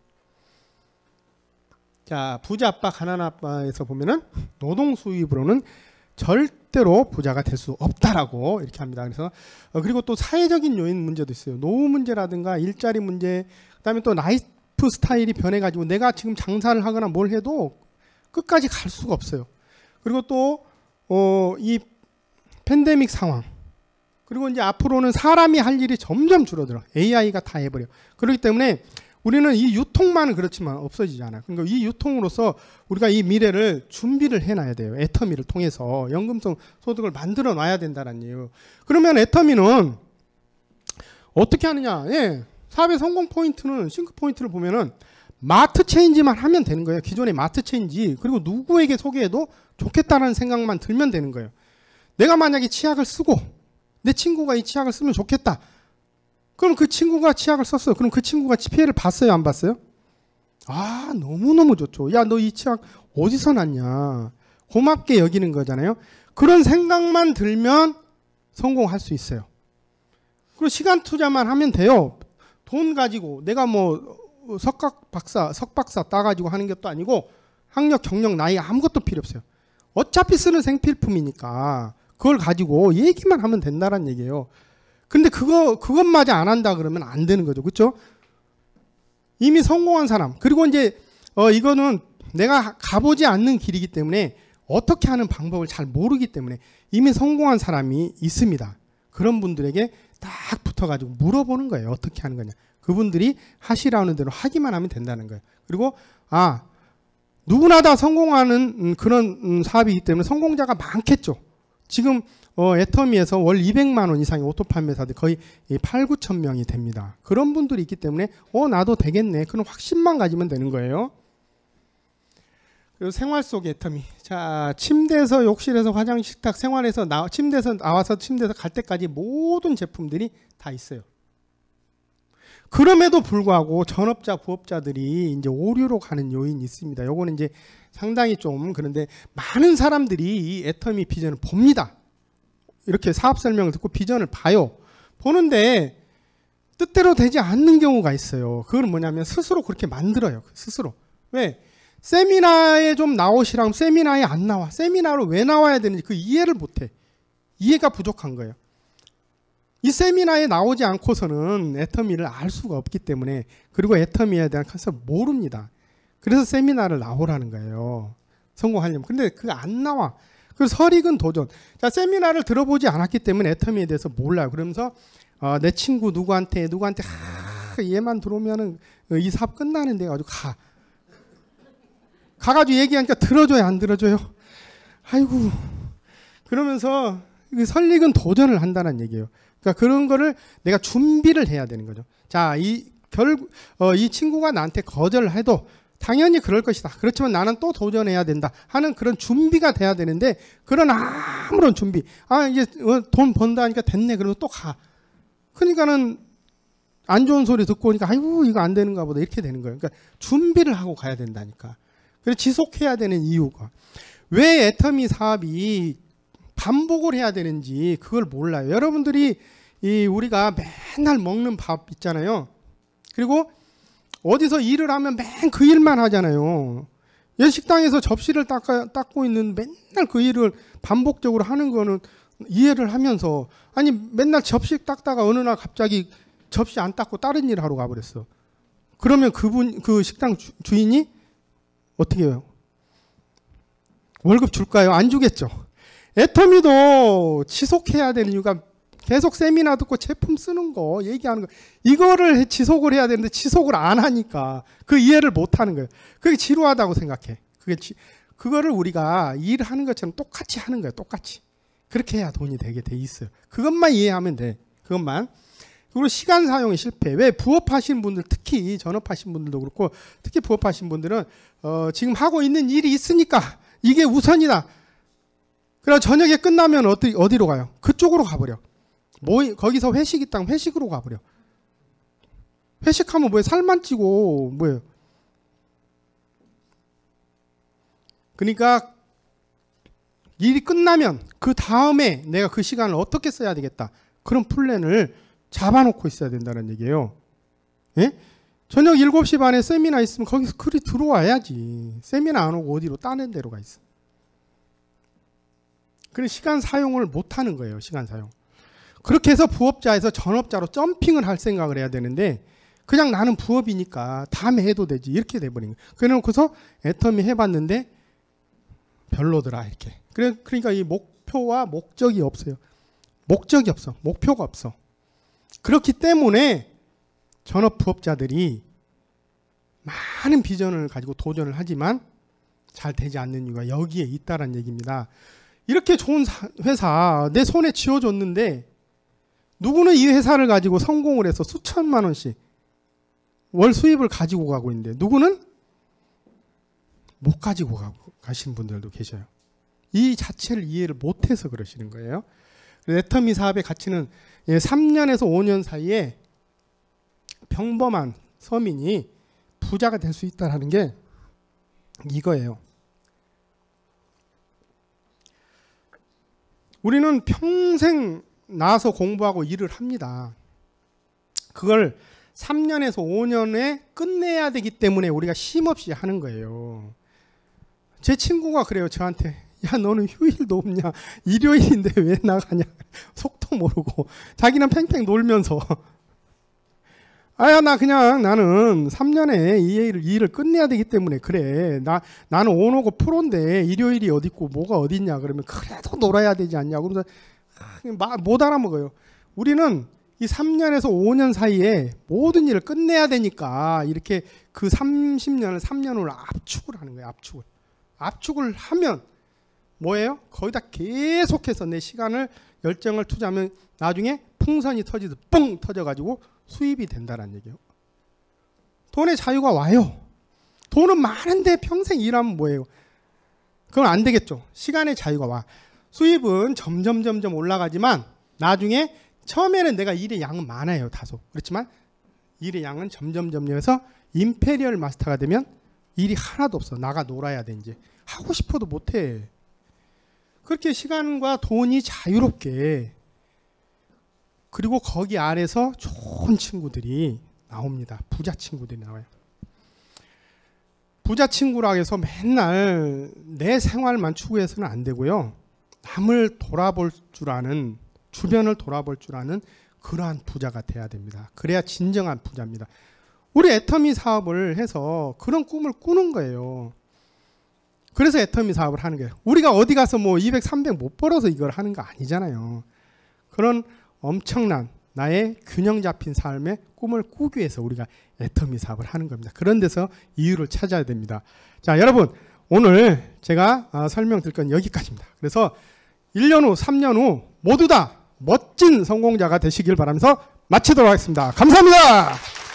자, 부자 아빠, 가난 아빠에서 보면은 노동 수입으로는 절대로 부자가 될 수 없다라고 이렇게 합니다. 그래서 그리고 또 사회적인 요인 문제도 있어요. 노후 문제라든가 일자리 문제, 그다음에 또 라이프 스타일이 변해가지고 내가 지금 장사를 하거나 뭘 해도 끝까지 갈 수가 없어요. 그리고 또 이 팬데믹 상황, 그리고 이제 앞으로는 사람이 할 일이 점점 줄어들어. AI가 다 해버려. 그렇기 때문에 우리는 이 유통만은 그렇지만 없어지지 않아요. 그러니까 이 유통으로서 우리가 이 미래를 준비를 해놔야 돼요. 애터미를 통해서 연금성 소득을 만들어 놔야 된다는 얘기예요. 그러면 애터미는 어떻게 하느냐? 예, 사업의 성공 포인트는 싱크 포인트를 보면은 마트 체인지만 하면 되는 거예요. 기존의 마트 체인지. 그리고 누구에게 소개해도 좋겠다는 생각만 들면 되는 거예요. 내가 만약에 치약을 쓰고 내 친구가 이 치약을 쓰면 좋겠다. 그럼 그 친구가 치약을 썼어요. 그럼 그 친구가 피해를 봤어요? 안 봤어요? 아, 너무너무 좋죠. 야, 너 이 치약 어디서 났냐. 고맙게 여기는 거잖아요. 그런 생각만 들면 성공할 수 있어요. 그리고 시간 투자만 하면 돼요. 돈 가지고 내가 뭐 석박사 따가지고 하는 것도 아니고 학력, 경력, 나이 아무것도 필요 없어요. 어차피 쓰는 생필품이니까 그걸 가지고 얘기만 하면 된다는 얘기예요. 근데 그것마저 안 한다 그러면 안 되는 거죠. 그렇죠? 이미 성공한 사람. 그리고 이제 이거는 내가 가보지 않는 길이기 때문에 어떻게 하는 방법을 잘 모르기 때문에 이미 성공한 사람이 있습니다. 그런 분들에게 딱 붙어가지고 물어보는 거예요. 어떻게 하는 거냐. 그분들이 하시라는 대로 하기만 하면 된다는 거예요. 그리고 누구나 다 성공하는 그런 사업이기 때문에 성공자가 많겠죠. 지금 애터미에서 월 200만 원 이상의 오토 판매사들 거의 8, 9천 명이 됩니다. 그런 분들이 있기 때문에 나도 되겠네. 그런 확신만 가지면 되는 거예요. 그리고 생활 속 애터미. 자, 침대에서 욕실에서 화장실, 식탁, 생활에서 침대에서 나와서 침대에서 갈 때까지 모든 제품들이 다 있어요. 그럼에도 불구하고 전업자, 부업자들이 이제 오류로 가는 요인이 있습니다. 요거는 이제 상당히 좀 그런데 많은 사람들이 이 애터미 비전을 봅니다. 이렇게 사업 설명을 듣고 비전을 봐요. 보는데 뜻대로 되지 않는 경우가 있어요. 그건 뭐냐면 스스로 그렇게 만들어요. 스스로. 왜? 세미나에 좀 나오시라면 세미나에 안 나와. 세미나로 왜 나와야 되는지 그 이해를 못해. 이해가 부족한 거예요. 이 세미나에 나오지 않고서는 애터미를 알 수가 없기 때문에 그리고 애터미에 대한 컨셉을 모릅니다. 그래서 세미나를 나오라는 거예요. 성공하려면. 근데 그거 안 나와. 그 설익은 도전. 자, 세미나를 들어보지 않았기 때문에 애터미에 대해서 몰라요. 그러면서 내 친구 누구한테 얘만 들어오면은 이 사업 끝나는데 가지고 가가지고 얘기하니까 들어줘요, 안 들어줘요? 아이고. 그러면서 설익은 도전을 한다는 얘기예요. 그러니까 그런 거를 내가 준비를 해야 되는 거죠. 자, 이 친구가 나한테 거절을 해도 당연히 그럴 것이다. 그렇지만 나는 또 도전해야 된다 하는 그런 준비가 돼야 되는데 그런 아무런 준비. 이제 돈 번다 하니까 됐네. 그러면 또 가. 그러니까는 안 좋은 소리 듣고 오니까 아이고 이거 안 되는가 보다 이렇게 되는 거예요. 그러니까 준비를 하고 가야 된다니까. 그래서 지속해야 되는 이유가 왜 애터미 사업이 반복을 해야 되는지 그걸 몰라요. 여러분들이 우리가 맨날 먹는 밥 있잖아요. 그리고 어디서 일을 하면 맨 그 일만 하잖아요. 식당에서 접시를 닦고 있는 맨날 그 일을 반복적으로 하는 거는 이해를 하면서 아니 맨날 접시 닦다가 어느 날 갑자기 접시 안 닦고 다른 일을 하러 가버렸어. 그러면 그 식당 주인이 어떻게 해요? 월급 줄까요? 안 주겠죠. 애터미도 지속해야 되는 이유가 계속 세미나 듣고 제품 쓰는 거 얘기하는 거 이거를 지속을 해야 되는데 지속을 안 하니까 그 이해를 못 하는 거예요. 그게 지루하다고 생각해. 그거를 우리가 일하는 것처럼 똑같이 하는 거예요. 똑같이. 그렇게 해야 돈이 되게 돼 있어요. 그것만 이해하면 돼. 그것만. 그리고 시간 사용의 실패. 왜 부업하시는 분들 특히 전업하신 분들도 그렇고 특히 부업하신 분들은 지금 하고 있는 일이 있으니까 이게 우선이다. 그래서 저녁에 끝나면 어디로 가요? 그쪽으로 가버려. 거기서 회식 있다면 회식으로 가버려. 회식하면 뭐예요? 살만 찌고 뭐예요? 그러니까 일이 끝나면 그 다음에 내가 그 시간을 어떻게 써야 되겠다. 그런 플랜을 잡아놓고 있어야 된다는 얘기예요. 예? 저녁 7시 반에 세미나 있으면 거기서 그리 들어와야지. 세미나 안 오고 어디로 다른 데로 가 있어. 그래서 시간 사용을 못하는 거예요. 시간 사용. 그렇게 해서 부업자에서 전업자로 점핑을 할 생각을 해야 되는데 그냥 나는 부업이니까 다음에 해도 되지 이렇게 돼버린 거예요. 그래놓고서 애터미 해봤는데 별로더라 이렇게. 그러니까 이 목표와 목적이 없어요. 목적이 없어. 목표가 없어. 그렇기 때문에 전업 부업자들이 많은 비전을 가지고 도전을 하지만 잘 되지 않는 이유가 여기에 있다는 얘기입니다. 이렇게 좋은 회사 내 손에 쥐어줬는데 누구는 이 회사를 가지고 성공을 해서 수천만 원씩 월 수입을 가지고 가고 있는데 누구는 못 가지고 가시는 분들도 계셔요. 이 자체를 이해를 못해서 그러시는 거예요. 애터미 사업의 가치는 3년에서 5년 사이에 평범한 서민이 부자가 될 수 있다는 게 이거예요. 우리는 평생 나와서 공부하고 일을 합니다. 그걸 3년에서 5년에 끝내야 되기 때문에 우리가 쉼없이 하는 거예요. 제 친구가 그래요. 저한테. 야, 너는 휴일도 없냐? 일요일인데 왜 나가냐? 속도 모르고. 자기는 팽팽 놀면서. 아야, 나는 3년에 이 일을 끝내야 되기 때문에 그래. 나는 온오고 프로인데 일요일이 어디 있고 뭐가 어디 있냐? 그러면 그래도 놀아야 되지 않냐? 그러면서 못 알아먹어요. 우리는 이 3년에서 5년 사이에 모든 일을 끝내야 되니까 이렇게 그 30년을 3년으로 압축을 하는 거예요. 압축을 하면 뭐예요? 거기다 계속해서 내 시간을 열정을 투자하면 나중에 풍선이 터지듯 뻥 터져가지고 수입이 된다는 얘기예요. 돈의 자유가 와요. 돈은 많은데 평생 일하면 뭐예요? 그건 안 되겠죠. 시간의 자유가 와. 수입은 점점 올라가지만 나중에 처음에는 내가 일의 양은 많아요. 다소. 그렇지만 일의 양은 점점해서 임페리얼 마스터가 되면 일이 하나도 없어. 나가 놀아야 돼. 이제 하고 싶어도 못해. 그렇게 시간과 돈이 자유롭게, 그리고 거기 아래서 좋은 친구들이 나옵니다. 부자 친구들이 나와요. 부자 친구라고 해서 맨날 내 생활만 추구해서는 안 되고요. 남을 돌아볼 줄 아는, 주변을 돌아볼 줄 아는 그러한 부자가 돼야 됩니다. 그래야 진정한 부자입니다. 우리 애터미 사업을 해서 그런 꿈을 꾸는 거예요. 그래서 애터미 사업을 하는 거예요. 우리가 어디 가서 뭐 200, 300 못 벌어서 이걸 하는 거 아니잖아요. 그런 엄청난 나의 균형 잡힌 삶의 꿈을 꾸기 위해서 우리가 애터미 사업을 하는 겁니다. 그런 데서 이유를 찾아야 됩니다. 자, 여러분, 오늘 제가 설명드릴 건 여기까지입니다. 그래서 1년 후, 3년 후 모두 다 멋진 성공자가 되시길 바라면서 마치도록 하겠습니다. 감사합니다.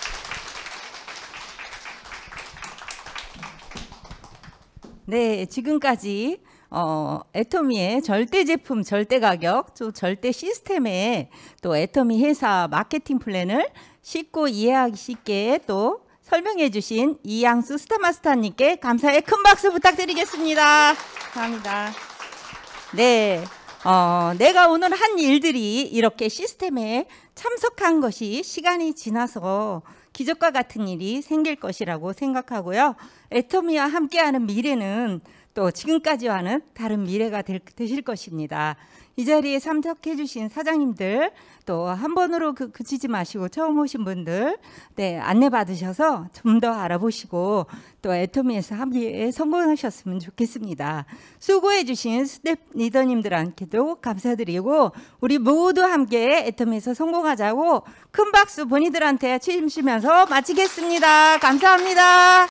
네, 지금까지 애터미의 절대 제품, 절대 가격, 또 절대 시스템의 또 애터미 회사 마케팅 플랜을 쉽고 이해하기 쉽게 또 설명해 주신 이양수 스타마스터님께 감사의 큰 박수 부탁드리겠습니다. 감사합니다. 네, 내가 오늘 한 일들이 이렇게 시스템에 참석한 것이 시간이 지나서 기적과 같은 일이 생길 것이라고 생각하고요. 애터미와 함께하는 미래는 또 지금까지와는 다른 미래가 되실 것입니다. 이 자리에 참석해 주신 사장님들, 또 한 번으로 그치지 마시고 처음 오신 분들, 네, 안내 받으셔서 좀 더 알아보시고 또 애터미에서 함께 성공하셨으면 좋겠습니다. 수고해 주신 스텝 리더님들한테도 감사드리고 우리 모두 함께 애터미에서 성공하자고 큰 박수 본인들한테 치시면서 마치겠습니다. 감사합니다.